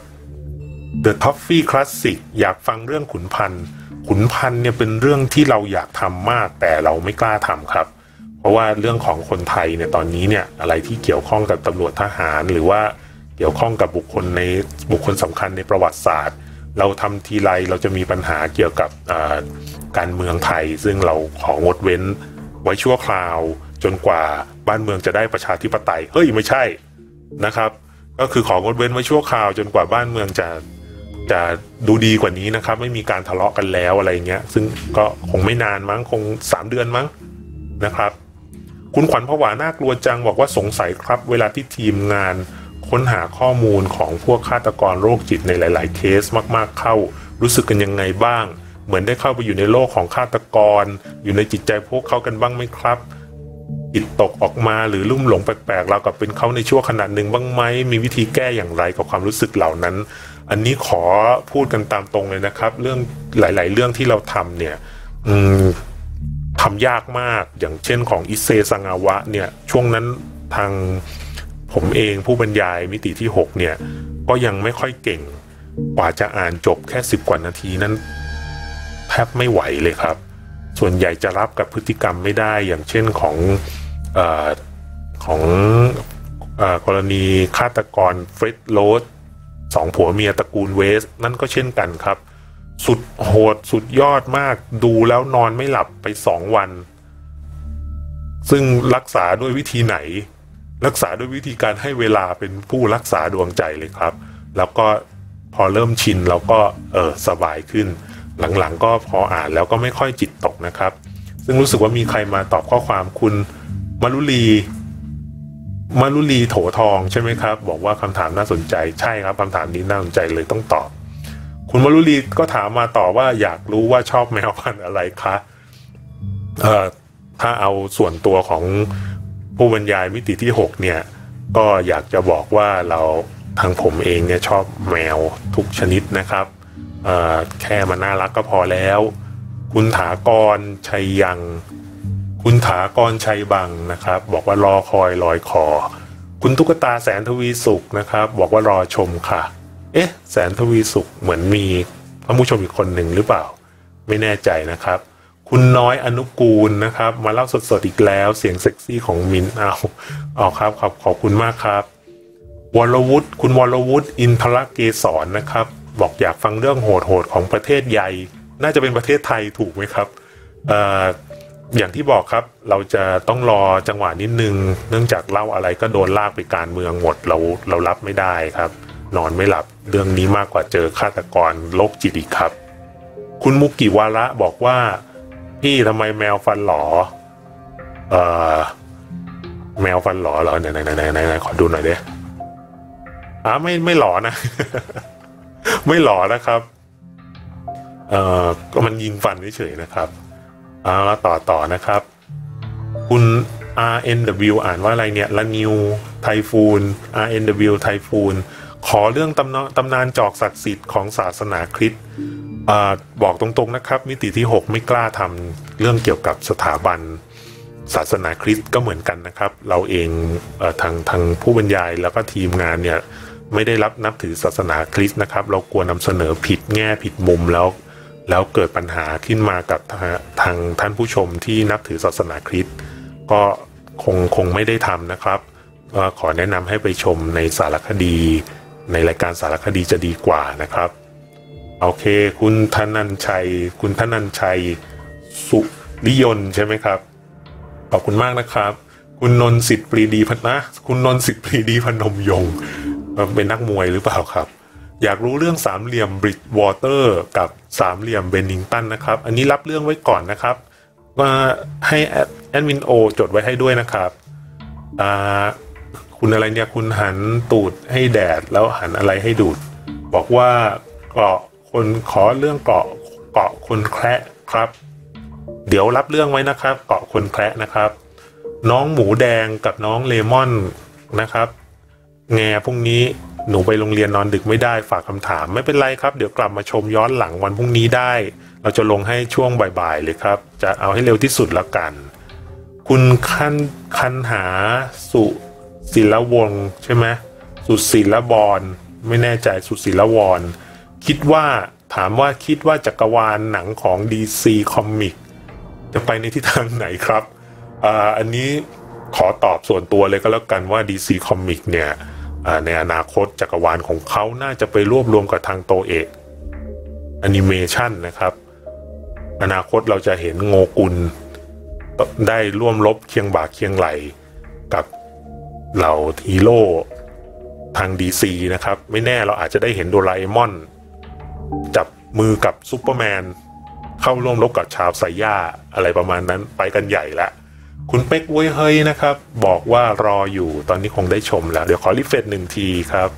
Speaker 1: The Toffee Classic อยากฟังเรื่องขุนพันธ์ขุนพันธ์เนี่ยเป็นเรื่องที่เราอยากทำมากแต่เราไม่กล้าทำครับเพราะว่าเรื่องของคนไทยเนี่ยตอนนี้เนี่ยอะไรที่เกี่ยวข้องกับตำรวจทหารหรือว่าเกี่ยวข้องกับบุคคลในบุคคลสำคัญในประวัติศาสตร์เราทำทีไรเราจะมีปัญหาเกี่ยวกับการเมืองไทยซึ่งเราของดเว้นไว้ชั่วคราวจนกว่าบ้านเมืองจะได้ประชาธิปไตยเฮ้ยไม่ใช่นะครับก็คือของดเว้นไว้ชั่วคราวจนกว่าบ้านเมืองจะจะดูดีกว่านี้นะครับไม่มีการทะเลาะกันแล้วอะไรเงี้ยซึ่งก็คงไม่นานมั้งคงสามเดือนมั้งนะครับคุณขวัญผวาน่ากลัวจังบอกว่าสงสัยครับเวลาที่ทีมงานค้นหาข้อมูลของพวกฆาตกรโรคจิตในหลายๆเคสมากๆเข้ารู้สึกกันยังไงบ้างเหมือนได้เข้าไปอยู่ในโลกของฆาตกรอยู่ในจิตใจพวกเขากันบ้างไหมครับจิตตกออกมาหรือลุ่มหลงแปลกๆเรากับเป็นเขาในช่วงขนาดหนึ่งบ้างไหมมีวิธีแก้อย่างไรกับความรู้สึกเหล่านั้นอันนี้ขอพูดกันตามตรงเลยนะครับเรื่องหลายๆเรื่องที่เราทำเนี่ยอืมทำยากมากอย่างเช่นของอิเซซังอาวะเนี่ยช่วงนั้นทางผมเองผู้บรรยายมิติที่หกเนี่ยก็ยังไม่ค่อยเก่งกว่าจะอ่านจบแค่สิบกว่านาทีนั้นแทบไม่ไหวเลยครับส่วนใหญ่จะรับกับพฤติกรรมไม่ได้อย่างเช่นของเอ่อของเอ่อกรณีฆาตกรเฟร็ดโรสสองผัวเมียตระกูลเวสนั่นก็เช่นกันครับสุดโหดสุดยอดมากดูแล้วนอนไม่หลับไปสองวันซึ่งรักษาด้วยวิธีไหนรักษาด้วยวิธีการให้เวลาเป็นผู้รักษาดวงใจเลยครับแล้วก็พอเริ่มชินเราก็เออสบายขึ้นหลังๆก็พออ่านแล้วก็ไม่ค่อยจิตตกนะครับซึ่งรู้สึกว่ามีใครมาตอบข้อความคุณมารุลีมารุลีโถทองใช่ไหมครับบอกว่าคำถามน่าสนใจใช่ครับคำถามนี้น่าสนใจเลยต้องตอบคุณมารุลีก็ถามมาต่อว่าอยากรู้ว่าชอบแมวพันธุ์อะไรคะเอ่อถ้าเอาส่วนตัวของผู้บรรยายมิติที่หกเนี่ยก็อยากจะบอกว่าเราทางผมเองเนี่ยชอบแมวทุกชนิดนะครับเอ่อแค่มันน่ารักก็พอแล้วคุณถากรชัยยังคุณถากรชัยบังนะครับบอกว่ารอคอยลอยคอคุณตุ๊กตาแสนทวีสุขนะครับบอกว่ารอชมค่ะเอ๊ะแสนทวีสุขเหมือนมีท่านผู้ชมอีกคนหนึ่งหรือเปล่าไม่แน่ใจนะครับคุณน้อยอนุกูลนะครับมาเล่าสดๆอีกแล้วเสียงเซ็กซี่ของมินเอาเอาครับขอบขอบคุณมากครับวรวุฒิคุณวรวุฒิอินทรเกษรนะครับบอกอยากฟังเรื่องโหดๆของประเทศใหญ่น่าจะเป็นประเทศไทยถูกไหมครับเอ่ออย่างที่บอกครับเราจะต้องรอจังหวะนิดนึงเนื่องจากเล่าอะไรก็โดนลากไปการเมืองหมดเราเรารับไม่ได้ครับนอนไม่หลับเรื่องนี้มากกว่าเจอฆาตกรโรคจิตอีกครับคุณมุกิวาระบอกว่าพี่ทำไมแมวฟันหลอเอ่อแมวฟันหลอเหรอไหนไหนไหนไหนไหนขอดูหน่อยดิอ่าไม่ไม่หลอนะ ไม่หลอนะครับเอ่อก็มันยิงฟันเฉยๆนะครับเอาละต่อต่อนะครับคุณ อาร์ เอ็น ดับเบิลยู อ่านว่าอะไรเนี่ยละนิวไทฟูน อาร์ เอ็น ดับเบิลยู ไทฟูนขอเรื่องตำนานตำนานจอกศักดิ์สิทธิ์ของศาสนาคริสต์บอกตรงๆนะครับมิติที่หกไม่กล้าทำเรื่องเกี่ยวกับสถาบันศาสนาคริสต์ก็เหมือนกันนะครับเราเองเอ่อทางทางผู้บรรยายแล้วก็ทีมงานเนี่ยไม่ได้รับนับถือศาสนาคริสต์นะครับเรากลัวนำเสนอผิดแง่ผิดมุมแล้วแล้วเกิดปัญหาขึ้นมากับทางท่านผู้ชมที่นับถือศาสนาคริสต์ก็คงคงไม่ได้ทำนะครับก็ขอแนะนำให้ไปชมในสารคดีในรายการสารคดีจะดีกว่านะครับโอเคคุณธนันชัยคุณธนันชัยสุริยนต์ใช่ไหมครับขอบคุณมากนะครับคุณนนท์สิทธิ์ปรีดีพัฒนะคุณนนท์สิทธิ์ปรีดีพนมยงค์เป็นนักมวยหรือเปล่าครับอยากรู้เรื่องสามเหลี่ยมบริดจ์วอเตอร์กับสามเหลี่ยมเบนนิงตันนะครับอันนี้รับเรื่องไว้ก่อนนะครับว่าให้แอดมินโอจดไว้ให้ด้วยนะครับอ่าคุณอะไรเนี่ยคุณหันตูดให้แดดแล้วหันอะไรให้ดูดบอกว่าเกาะคนขอเรื่องเกาะเกาะคนแคระครับเดี๋ยวรับเรื่องไว้นะครับเกาะคนแคระนะครับน้องหมูแดงกับน้องเลมอนนะครับแงพรุ่งนี้หนูไปโรงเรียนนอนดึกไม่ได้ฝากคำถามไม่เป็นไรครับเดี๋ยวกลับมาชมย้อนหลังวันพรุ่งนี้ได้เราจะลงให้ช่วงบ่ายๆเลยครับจะเอาให้เร็วที่สุดแล้วกันคุณคันคันหาสุศิลวงศ์ใช่ไหมสุศิลบรไม่แน่ใจสุศิลวรคิดว่าถามว่าคิดว่าจักรวาลหนังของ ดี ซี Comic จะไปในทิศทางไหนครับอ่าอันนี้ขอตอบส่วนตัวเลยก็แล้วกันว่า ดี ซี Comic เนี่ยในอนาคตจักรวาลของเขาน่าจะไปรวบรวมกับทางโตเอะแอนิเมชันนะครับอนาคตเราจะเห็นโงกุลได้ร่วมรบเคียงบ่าเคียงไหลกับเหล่าฮีโร่ทาง ดี ซี นะครับไม่แน่เราอาจจะได้เห็นโดราเอมอนจับมือกับซูเปอร์แมนเข้าร่วมรบกับชาวไซย่าอะไรประมาณนั้นไปกันใหญ่ละคุณเป๊กเว้ยเฮ้ยนะครับบอกว่ารออยู่ตอนนี้คงได้ชมแล้วเดี๋ยวขอรีเฟรชหนึ่งทีครับ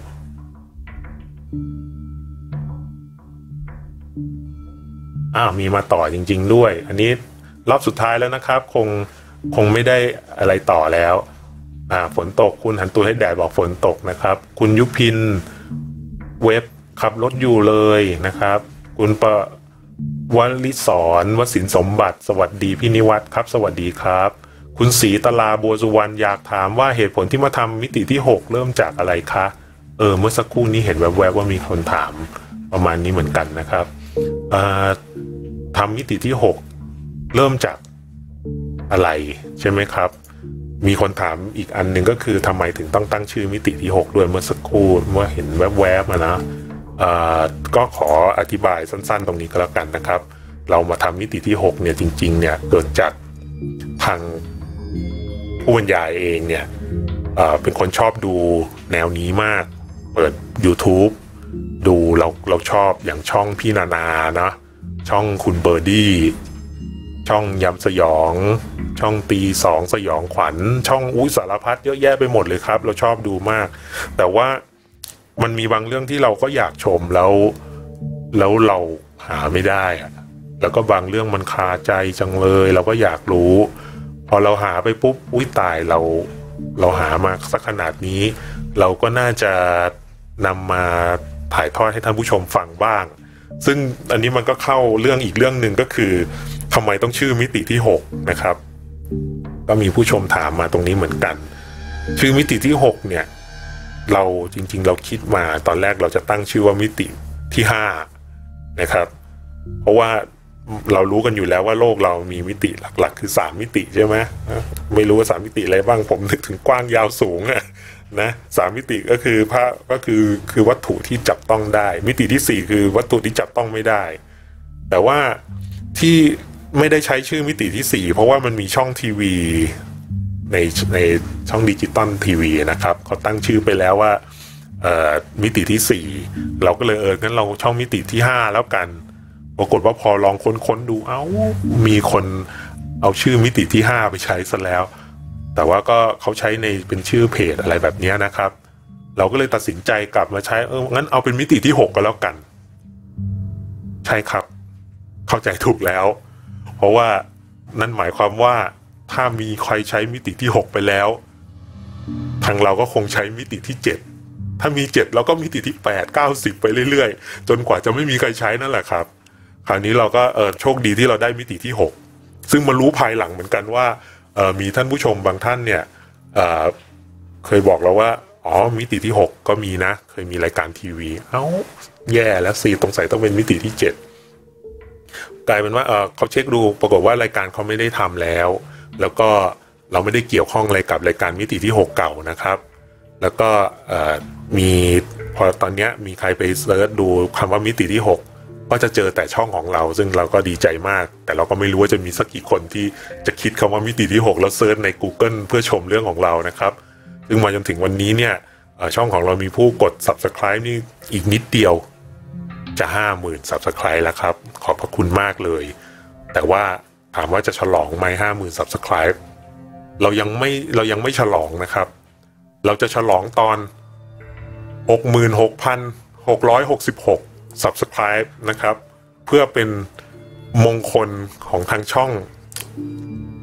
Speaker 1: อ้าวมีมาต่อจริงๆด้วยอันนี้รอบสุดท้ายแล้วนะครับคงคงไม่ได้อะไรต่อแล้วอ่าฝนตกคุณหันตัวให้แดดบอกฝนตกนะครับคุณยุพินเว็บขับรถอยู่เลยนะครับคุณประวลิศรวสินสมบัติสวัสดีพี่นิวัฒน์ครับสวัสดีครับคุณศรีตลาบัวสุวรรณอยากถามว่าเหตุผลที่มาทำมิติที่หกเริ่มจากอะไรคะเออเมื่อสักครู่นี้เห็นแวบๆว่ามีคนถามประมาณนี้เหมือนกันนะครับอ่าทำมิติที่หกเริ่มจากอะไรใช่ไหมครับมีคนถามอีกอันหนึ่งก็คือทำไมถึงต้องตั้งชื่อมิติที่หกด้วยเมื่อสักครู่เมื่อเห็นแวบๆมานะก็ขออธิบายสั้นๆตรงนี้ก็แล้วกันนะครับเรามาทำมิติที่หกเนี่ยจริงๆเนี่ยเกิดจากทางผู้บรรยายเองเนี่ยเป็นคนชอบดูแนวนี้มากเปิด YouTube ดูเราเราชอบอย่างช่องพี่นานานะช่องคุณเบอร์ดี้ช่องยำสยองช่องตีสองสยองขวัญช่องอุ้ยสารพัดเยอะแยะไปหมดเลยครับเราชอบดูมากแต่ว่ามันมีบางเรื่องที่เราก็อยากชมแล้วแล้วเราหาไม่ได้อะแล้วก็บางเรื่องมันคาใจจังเลยเราก็อยากรู้พอเราหาไปปุ๊บอุ้ยตายเราเราหามาสักขนาดนี้เราก็น่าจะนำมาถ่ายทอดให้ท่านผู้ชมฟังบ้างซึ่งอันนี้มันก็เข้าเรื่องอีกเรื่องหนึ่งก็คือทำไมต้องชื่อมิติที่หกนะครับก็มีผู้ชมถามมาตรงนี้เหมือนกันชื่อมิติที่หกเนี่ยเราจริงๆเราคิดมาตอนแรกเราจะตั้งชื่อว่ามิติที่ห้านะครับเพราะว่าเรารู้กันอยู่แล้วว่าโลกเรามีมิติหลักๆคือสามมิติใช่ไหมไม่รู้ว่าสามมิติอะไรบ้างผมนึกถึงกว้างยาวสูงอะนะสามมิติก็คือภาพก็คือคือวัตถุที่จับต้องได้มิติที่สี่คือวัตถุที่จับต้องไม่ได้แต่ว่าที่ไม่ได้ใช้ชื่อมิติที่สี่เพราะว่ามันมีช่องทีวีในในช่องดิจิตอลทีวีนะครับเขาตั้งชื่อไปแล้วว่าเอ่อมิติที่สี่เราก็เลยเอองั้นเราช่องมิติที่ห้าแล้วกันปรากฏว่าพอลองค้นๆดูเอ้ามีคนเอาชื่อมิติที่ห้าไปใช้ซะแล้วแต่ว่าก็เขาใช้ในเป็นชื่อเพจอะไรแบบนี้นะครับเราก็เลยตัดสินใจกลับมาใช้เอองั้นเอาเป็นมิติที่หกก็แล้วกันใช่ครับเข้าใจถูกแล้วเพราะว่านั่นหมายความว่าถ้ามีใครใช้มิติที่หกไปแล้วทางเราก็คงใช้มิติที่เจ็ดถ้ามีเจ็ดเราก็มิติที่แปด เก้า สิบไปเรื่อยๆจนกว่าจะไม่มีใครใช้นั่นแหละครับคราวนี้เราก็เออโชคดีที่เราได้มิติที่หกซึ่งมารู้ภายหลังเหมือนกันว่าเออมีท่านผู้ชมบางท่านเนี่ยเออเคยบอกเราว่าอ๋อมิติที่หกก็มีนะเคยมีรายการทีวีเอ้าแย่แล้วสิตรงใส่ต้องเป็นมิติที่เจ็ดกลายเป็นว่าเออเขาเช็คดูปรากฏว่ารายการเขาไม่ได้ทำแล้วแล้วก็เราไม่ได้เกี่ยวข้องอะไรกับรายการมิติที่หกเก่านะครับแล้วก็มีพอตอนนี้มีใครไปเซิร์ชดูคำว่ามิติที่หกก็จะเจอแต่ช่องของเราซึ่งเราก็ดีใจมากแต่เราก็ไม่รู้ว่าจะมีสักกี่คนที่จะคิดคำว่ามิติที่หกแล้วเซิร์ชใน Google เพื่อชมเรื่องของเรานะครับซึ่งมาจนถึงวันนี้เนี่ยช่องของเรามีผู้กด Subscribe นี่อีกนิดเดียวจะ ห้าหมื่น Subscribe แล้วครับขอบพระคุณมากเลยแต่ว่าถามว่าจะฉลองไหม ห้าหมื่น Subscribe เรายังไม่เรายังไม่ฉลองนะครับเราจะฉลองตอน หกหมื่นหกพันหกร้อยหกสิบหก Subscribe นะครับเพื่อเป็นมงคลของทางช่อง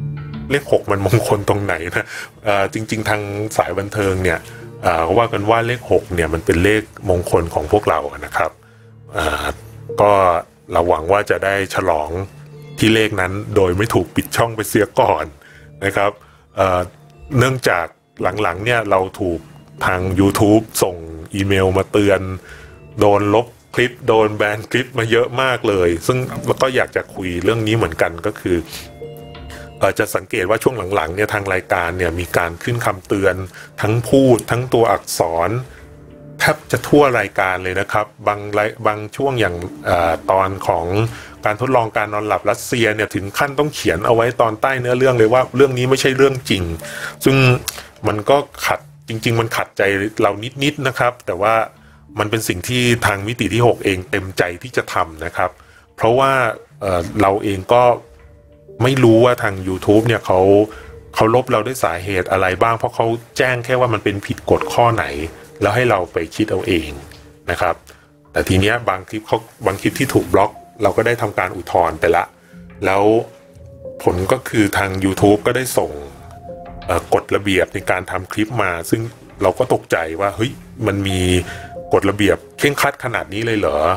Speaker 1: เลขหกมันมงคลตรงไหนนะจริงๆทางสายบันเทิงเนี่ยว่ากันว่าเลขหกเนี่ยมันเป็นเลขมงคลของพวกเรานะครับก็เราหวังว่าจะได้ฉลองที่เลขนั้นโดยไม่ถูกปิดช่องไปเสียก่อนนะครับเ, เนื่องจากหลังๆเนี่ยเราถูกทาง YouTube ส่งอีเมลมาเตือนโดนลบคลิปโดนแบนคลิปมาเยอะมากเลยซึ่งแล้วก็อยากจะคุยเรื่องนี้เหมือนกันก็คือจะสังเกตว่าช่วงหลังๆเนี่ยทางรายการเนี่ยมีการขึ้นคำเตือนทั้งพูดทั้งตัวอักษรแทบจะทั่วรายการเลยนะครับบางบางช่วงอย่างอตอนของการทดลองการนอนหลับรัสเซียเนี่ยถึงขั้นต้องเขียนเอาไว้ตอนใต้เนื้อเรื่องเลยว่าเรื่องนี้ไม่ใช่เรื่องจริงซึ่งมันก็ขัดจริงๆมันขัดใจเรานิดๆนะครับแต่ว่ามันเป็นสิ่งที่ทางมิติที่หกเองเต็มใจที่จะทำนะครับเพราะว่า เอ่อ เราเองก็ไม่รู้ว่าทาง YouTube เนี่ยเขาเขาลบเราด้วยสาเหตุอะไรบ้างเพราะเขาแจ้งแค่ว่ามันเป็นผิดกฎข้อไหนแล้วให้เราไปคิดเอาเองนะครับแต่ทีเนี้ยบางคลิปเขาบางคลิปที่ถูกบล็อกเราก็ได้ทำการอุทธรณ์ไปละแล้วผลก็คือทาง YouTube ก็ได้ส่งกฎระเบียบในการทำคลิปมาซึ่งเราก็ตกใจว่าเฮ้ยมันมีกฎระเบียบเคร่งครัดขนาดนี้เลยเหรอ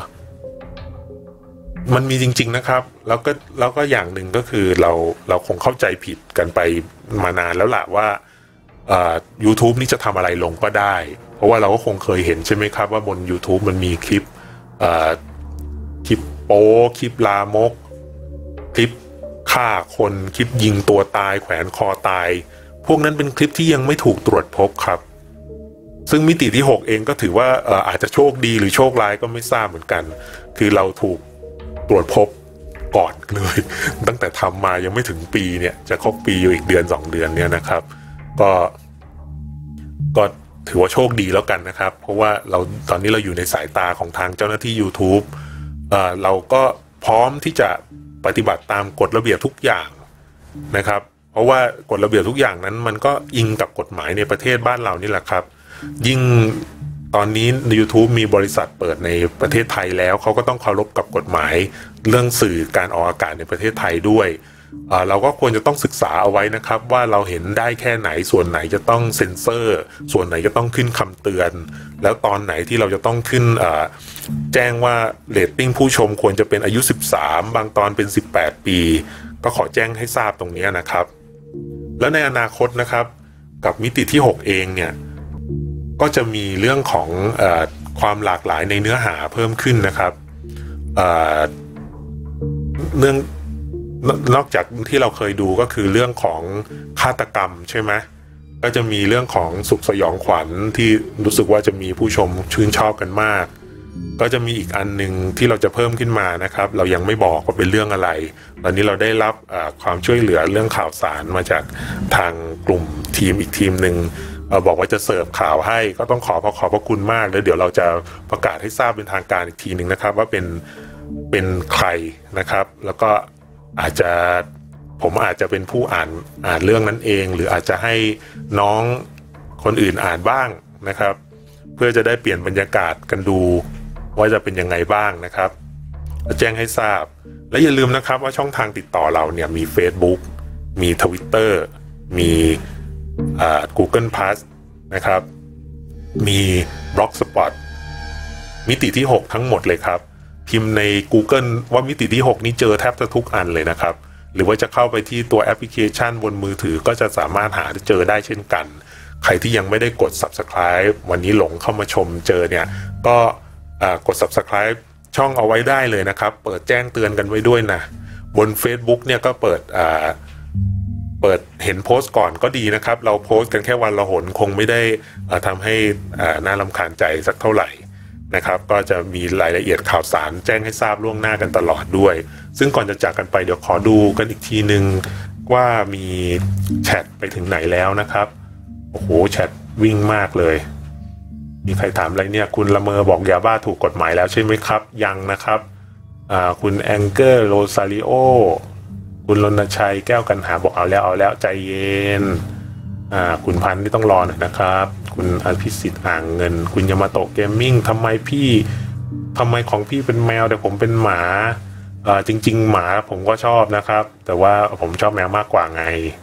Speaker 1: มันมีจริงๆนะครับแล้วก็แล้วก็อย่างหนึ่งก็คือเราเราคงเข้าใจผิดกันไปมานานแล้วล่ะว่าอ่า YouTube นี่จะทำอะไรลงก็ได้เพราะว่าเราก็คงเคยเห็นใช่ไหมครับว่าบน YouTube มันมีคลิปอ่าคลิปโป๊คลิปลามกคลิปฆ่าคนคลิปยิงตัวตายแขวนคอตายพวกนั้นเป็นคลิปที่ยังไม่ถูกตรวจพบครับซึ่งมิติที่หกเองก็ถือว่าเอ่ออาจจะโชคดีหรือโชคร้ายก็ไม่ทราบเหมือนกันคือเราถูกตรวจพบก่อนเลยตั้งแต่ทำมายังไม่ถึงปีเนี่ยจะครบปีอยู่อีกเดือนสองเดือนเนี่ยนะครับก็ก็ถือว่าโชคดีแล้วกันนะครับเพราะว่าเราตอนนี้เราอยู่ในสายตาของทางเจ้าหน้าที่ YouTube เอ่อเราก็พร้อมที่จะปฏิบัติตามกฎระเบียบทุกอย่างนะครับเพราะว่ากฎระเบียบทุกอย่างนั้นมันก็อิงกับกฎหมายในประเทศบ้านเรานี่แหละครับยิ่งตอนนี้ YouTube มีบริษัทเปิดในประเทศไทยแล้วเขาก็ต้องเคารพกับกฎหมายเรื่องสื่อการออกอากาศในประเทศไทยด้วยเอ่อเราก็ควรจะต้องศึกษาเอาไว้นะครับว่าเราเห็นได้แค่ไหนส่วนไหนจะต้องเซ็นเซอร์ส่วนไหนจะต้องขึ้นคำเตือนแล้วตอนไหนที่เราจะต้องขึ้นเอ่อแจ้งว่าเรตติ้งผู้ชมควรจะเป็นอายุสิบสามบางตอนเป็นสิบแปดปีก็ขอแจ้งให้ทราบตรงนี้นะครับแล้วในอนาคตนะครับกับมิติที่หกเองเนี่ยก็จะมีเรื่องของเอ่อความหลากหลายในเนื้อหาเพิ่มขึ้นนะครับเอ่อเรื่องนอกจากที่เราเคยดูก็คือเรื่องของฆาตกรรมใช่ไหมก็จะมีเรื่องของสุขสยองขวัญที่รู้สึกว่าจะมีผู้ชมชื่นชอบกันมากก็จะมีอีกอันนึงที่เราจะเพิ่มขึ้นมานะครับเรายังไม่บอกว่าเป็นเรื่องอะไรตอนนี้เราได้รับความช่วยเหลือเรื่องข่าวสารมาจากทางกลุ่มทีมอีกทีมหนึ่งบอกว่าจะเสิร์ฟข่าวให้ก็ต้องขอขอบพระคุณมากแล้วเดี๋ยวเราจะประกาศให้ทราบเป็นทางการอีกทีหนึ่งนะครับว่าเป็นเป็นใครนะครับแล้วก็อาจจะผมอาจจะเป็นผู้อ่านอ่านเรื่องนั้นเองหรืออาจจะให้น้องคนอื่นอ่านบ้างนะครับเพื่อจะได้เปลี่ยนบรรยากาศกันดูว่าจะเป็นยังไงบ้างนะครับแจ้งให้ทราบและอย่าลืมนะครับว่าช่องทางติดต่อเราเนี่ยมี Facebook มี Twitter มีอ่า Google Plus นะครับมี Blogspot มิติที่หกทั้งหมดเลยครับพิมพ์ใน Google ว่ามิติที่หกนี้เจอแทบจะทุกอันเลยนะครับหรือว่าจะเข้าไปที่ตัวแอปพลิเคชันบนมือถือก็จะสามารถหาเจอได้เช่นกันใครที่ยังไม่ได้กด Subscribe วันนี้หลงเข้ามาชมเจอเนี่ยก็กด Subscribe ช่องเอาไว้ได้เลยนะครับเปิดแจ้งเตือนกันไว้ด้วยนะบน Facebook เนี่ยก็เปิดอ่าเปิดเห็นโพสต์ก่อนก็ดีนะครับเราโพสต์กันแค่วันละหนคงไม่ได้ทำให้น่ารำคาญใจสักเท่าไหร่นะครับก็จะมีรายละเอียดข่าวสารแจ้งให้ทราบล่วงหน้ากันตลอดด้วยซึ่งก่อนจะจากกันไปเดี๋ยวขอดูกันอีกทีนึงว่ามีแชทไปถึงไหนแล้วนะครับโอ้โหแชทวิ่งมากเลยมีใครถามอะไรเนี่ยคุณละเมอบอกยาบ้าถูกกฎหมายแล้วใช่ไหมครับยังนะครับอ่าคุณแองเกอร์โรซาริโอคุณรณชัยแก้วกันหาบอกเอาแล้วเอาแล้วใจเย็นอ่าคุณพันธุ์ที่ต้องรอหน่อยนะครับคุณอภิสิทธิ์อ่างเงินคุณยามาโตะเกมมิ่งทำไมพี่ทำไมของพี่เป็นแมวแต่ผมเป็นหมาอ่าจริงๆหมาผมก็ชอบนะครับแต่ว่าผมชอบแมวมากกว่าไง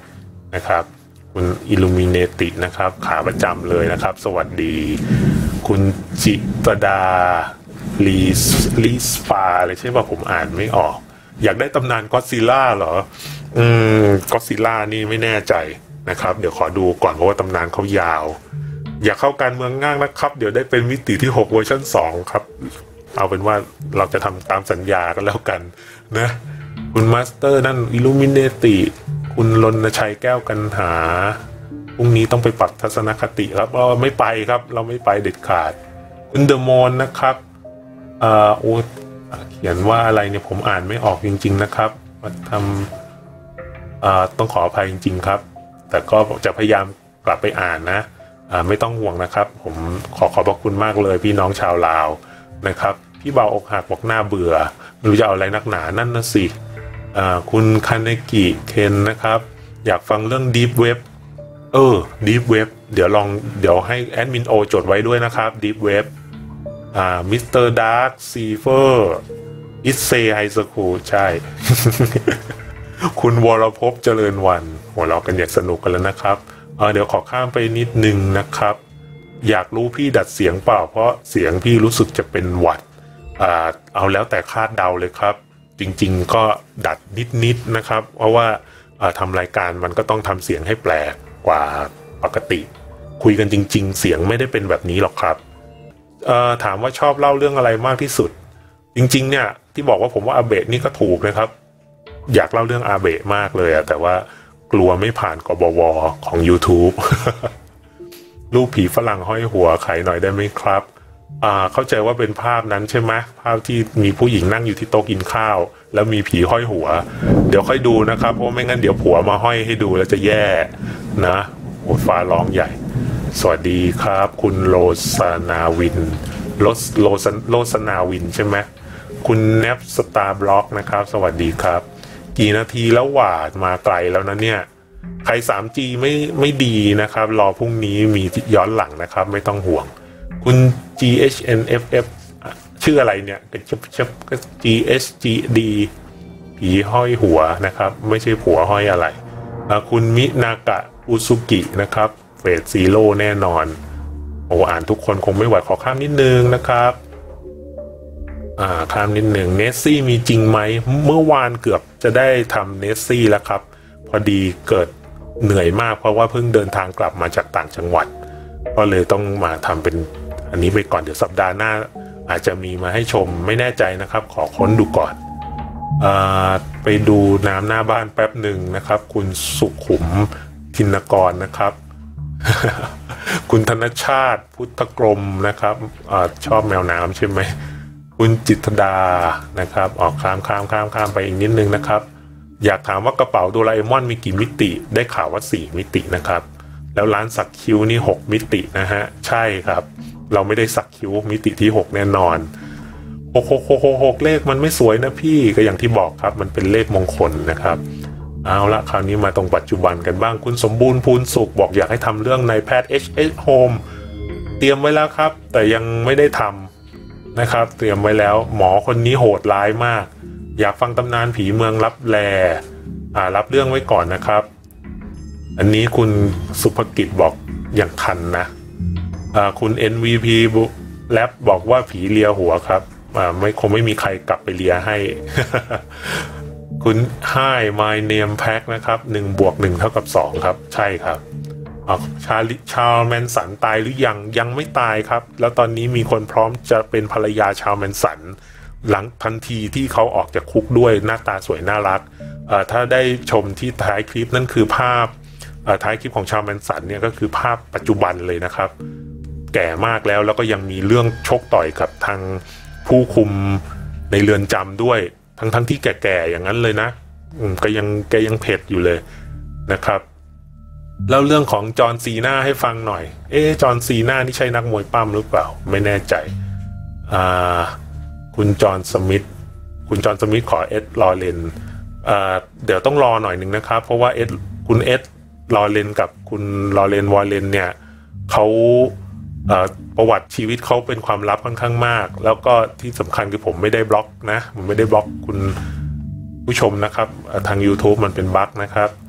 Speaker 1: นะครับคุณอิลูมิเนตินะครับขาประจำเลยนะครับสวัสดีคุณจิตรดาลีสลีสฟาอะไรใช่ป่ะผมอ่านไม่ออกอยากได้ตำนานก็อดซิลล่าเหรออืมก็อดซิลล่านี่ไม่แน่ใจนะครับเดี๋ยวขอดูก่อนเพราะว่าตำนานเขายาวอย่าเข้าการเมืองง่างนะครับเดี๋ยวได้เป็นมิติที่หกเวอร์ชันสองครับเอาเป็นว่าเราจะทำตามสัญญากันแล้วกันนะคุณมาสเตอร์นั่นอิลูมิเนติคุณรณชัยแก้วกันหาพรุ่งนี้ต้องไปปรับทัศนคติครับเราไม่ไปครับเราไม่ไปเด็ดขาดคุณเดอะมอนนะครับอ่าโอ้เขียนว่าอะไรเนี่ยผมอ่านไม่ออกจริงๆนะครับมาทำอ่าต้องขออภัยจริงๆครับแต่ก็จะพยายามกลับไปอ่านนะอ่าไม่ต้องห่วงนะครับผมขอขอบพระคุณมากเลยพี่น้องชาวลาวนะครับพี่เบาอกหักบอกหน้าเบื่อไม่รู้จะเอาอะไรนักหนานั่นนะสิอ่าคุณคาเนกิเคนนะครับอยากฟังเรื่อง Deep Web เออ Deep Web เดี๋ยวลองเดี๋ยวให้แอดมินโอจดไว้ด้วยนะครับ Deep Web อ่ามิสเตอร์ดาร์คซีเฟอร์อิสเซไฮสคูลใช่ คุณวรภพเจริญวันหัวเราะกันอย่างสนุกกันแล้วนะครับเออเดี๋ยวขอข้ามไปนิดนึงนะครับอยากรู้พี่ดัดเสียงเปล่าเพราะเสียงพี่รู้สึกจะเป็นหวัดอ่าเอาแล้วแต่คาดเดาเลยครับจริงๆก็ดัดนิดๆนะครับเพราะว่าทำรายการมันก็ต้องทำเสียงให้แปลกกว่าปกติคุยกันจริงๆเสียงไม่ได้เป็นแบบนี้หรอกครับถามว่าชอบเล่าเรื่องอะไรมากที่สุดจริงๆเนี่ยที่บอกว่าผมว่าอาเบะนี่ก็ถูกนะครับอยากเล่าเรื่องอาเบะมากเลยอะแต่ว่ากลัวไม่ผ่านกบวของ YouTube รูปผีฝรั่งห้อยหัวไขหน่อยได้ไหมครับอ่าเข้าใจว่าเป็นภาพนั้นใช่ไหมภาพที่มีผู้หญิงนั่งอยู่ที่โต๊ะกินข้าวแล้วมีผีห้อยหัวเดี๋ยวค่อยดูนะครับเพราะไม่งั้นเดี๋ยวผัวมาห้อยให้ดูแล้วจะแย่นะโอ้ฟ้าร้องใหญ่สวัสดีครับคุณโลสนาวินโลสโลสโลสนาวินใช่ไหมคุณแนปสตาร์บล็อกนะครับสวัสดีครับกี่นาทีแล้วหวาดมาไกลแล้วนะเนี่ยใคร ทรี จี ไม่ไม่ดีนะครับรอพรุ่งนี้มีย้อนหลังนะครับไม่ต้องห่วงคุณ จี เอช เอ็น เอฟ เอฟ ชื่ออะไรเนี่ยก็จะจะ จี เอช จี ดี ผีห้อยหัวนะครับไม่ใช่ผัวห้อยอะไรคุณมินากะอุซุกินะครับเฟสซีโร่แน่นอนโอ้อ่านทุกคนคงไม่ไหวขอข้ามนิดนึงนะครับอ่าข้ามนิดนึงเนสซี่มีจริงไหมเมื่อวานเกือบจะได้ทำเนสซี่แล้วครับพอดีเกิดเหนื่อยมากเพราะว่าเพิ่งเดินทางกลับมาจากต่างจังหวัดก็เลยต้องมาทำเป็นอันนี้ไปก่อนเดี๋ยวสัปดาห์หน้าอาจจะมีมาให้ชมไม่แน่ใจนะครับขอค้นดูก่อนอ่าไปดูน้ำหน้าบ้านแป๊บหนึ่งนะครับคุณสุขุมธินกรนะครับ คุณธนชาติพุทธกรมนะครับอชอบแมวน้ำใช่ไหมคุณจิตรดานะครับออกข้ามข้ามข้ามข้ามไปอีกนิดนึงนะครับอยากถามว่ากระเป๋าโดราเอมอนมีกี่มิติได้ข่าวว่าสี่มิตินะครับแล้วร้านสักคิ้วนี่หกมิตินะฮะใช่ครับเราไม่ได้สักคิ้วมิติที่หกแน่นอนหก หก หก หกเลขมันไม่สวยนะพี่ก็อย่างที่บอกครับมันเป็นเลขมงคลนะครับเอาละคราวนี้มาตรงปัจจุบันกันบ้างคุณสมบูรณ์พูนสุขบอกอยากให้ทำเรื่องในแพทย์ เอช เอส Home เตรียมไว้แล้วครับแต่ยังไม่ได้ทำนะครับเตรียมไว้แล้วหมอคนนี้โหดร้ายมากอยากฟังตำนานผีเมืองลับแลอ่ารับเรื่องไว้ก่อนนะครับอันนี้คุณสุภกิจบอกอย่างทันนะอ่าคุณ เอ็น วี พี แลบบอกว่าผีเลียหัวครับอ่าไม่คงไม่มีใครกลับไปเลียให้ คุณ Hi My Name Pack นะครับหนึ่งบวกหนึ่งเท่ากับสองครับใช่ครับชาลิชาวแมนสันตายหรือยังยังไม่ตายครับแล้วตอนนี้มีคนพร้อมจะเป็นภรรยาชาวแมนสันหลังทันทีที่เขาออกจากคุกด้วยหน้าตาสวยน่ารักถ้าได้ชมที่ท้ายคลิปนั่นคือภาพท้ายคลิปของชาวแมนสันเนี่ยก็คือภาพปัจจุบันเลยนะครับแก่มากแล้วแล้วก็ยังมีเรื่องชกต่อยกับทางผู้คุมในเรือนจำด้วยทั้งทั้งที่แก่ๆอย่างนั้นเลยนะก็ยังแกยังเผ็ดอยู่เลยนะครับแล้วเรื่องของจอห์นซีน่าให้ฟังหน่อยเอ๊ะจอห์นซีน่านี่ใช่นักมวยปั้มหรือเปล่าไม่แน่ใจอ่าคุณจอห์นสมิธคุณจอห์นสมิธขอเอ็ดลอเรนอ่าเดี๋ยวต้องรอหน่อยหนึ่งนะครับเพราะว่าเอ็ดคุณเอ็ดลอเรนกับคุณลอเรนวอลเลนเนี่ยเขาประวัติชีวิตเขาเป็นความลับค่อนข้างมากแล้วก็ที่สำคัญคือผมไม่ได้บล็อกนะผมไม่ได้บล็อกคุณผู้ชมนะครับทาง YouTube มันเป็นบั๊กนะครับ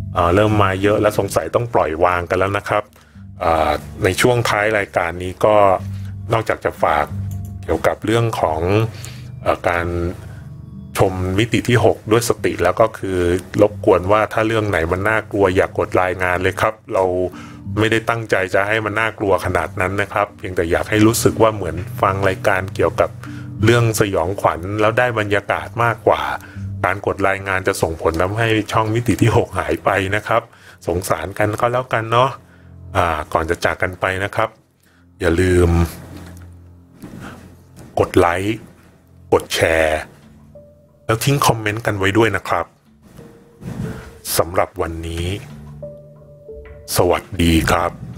Speaker 1: เอ่อเริ่มมาเยอะและสงสัยต้องปล่อยวางกันแล้วนะครับในช่วงท้ายรายการนี้ก็นอกจากจะฝากเกี่ยวกับเรื่องของเอ่อการชมมิติที่หกด้วยสติแล้วก็คือรบกวนว่าถ้าเรื่องไหนมันน่ากลัวอย่ากดรายงานเลยครับเราไม่ได้ตั้งใจจะให้มันน่ากลัวขนาดนั้นนะครับเพียงแต่อยากให้รู้สึกว่าเหมือนฟังรายการเกี่ยวกับเรื่องสยองขวัญแล้วได้บรรยากาศมากกว่าการกดรายงานจะส่งผลทำให้ช่องมิติที่หกหายไปนะครับสงสารกันก็แล้วกันเนาะอ่าก่อนจะจากกันไปนะครับอย่าลืมกดไลค์กดแชร์แล้วทิ้งคอมเมนต์กันไว้ด้วยนะครับสำหรับวันนี้สวัสดีครับ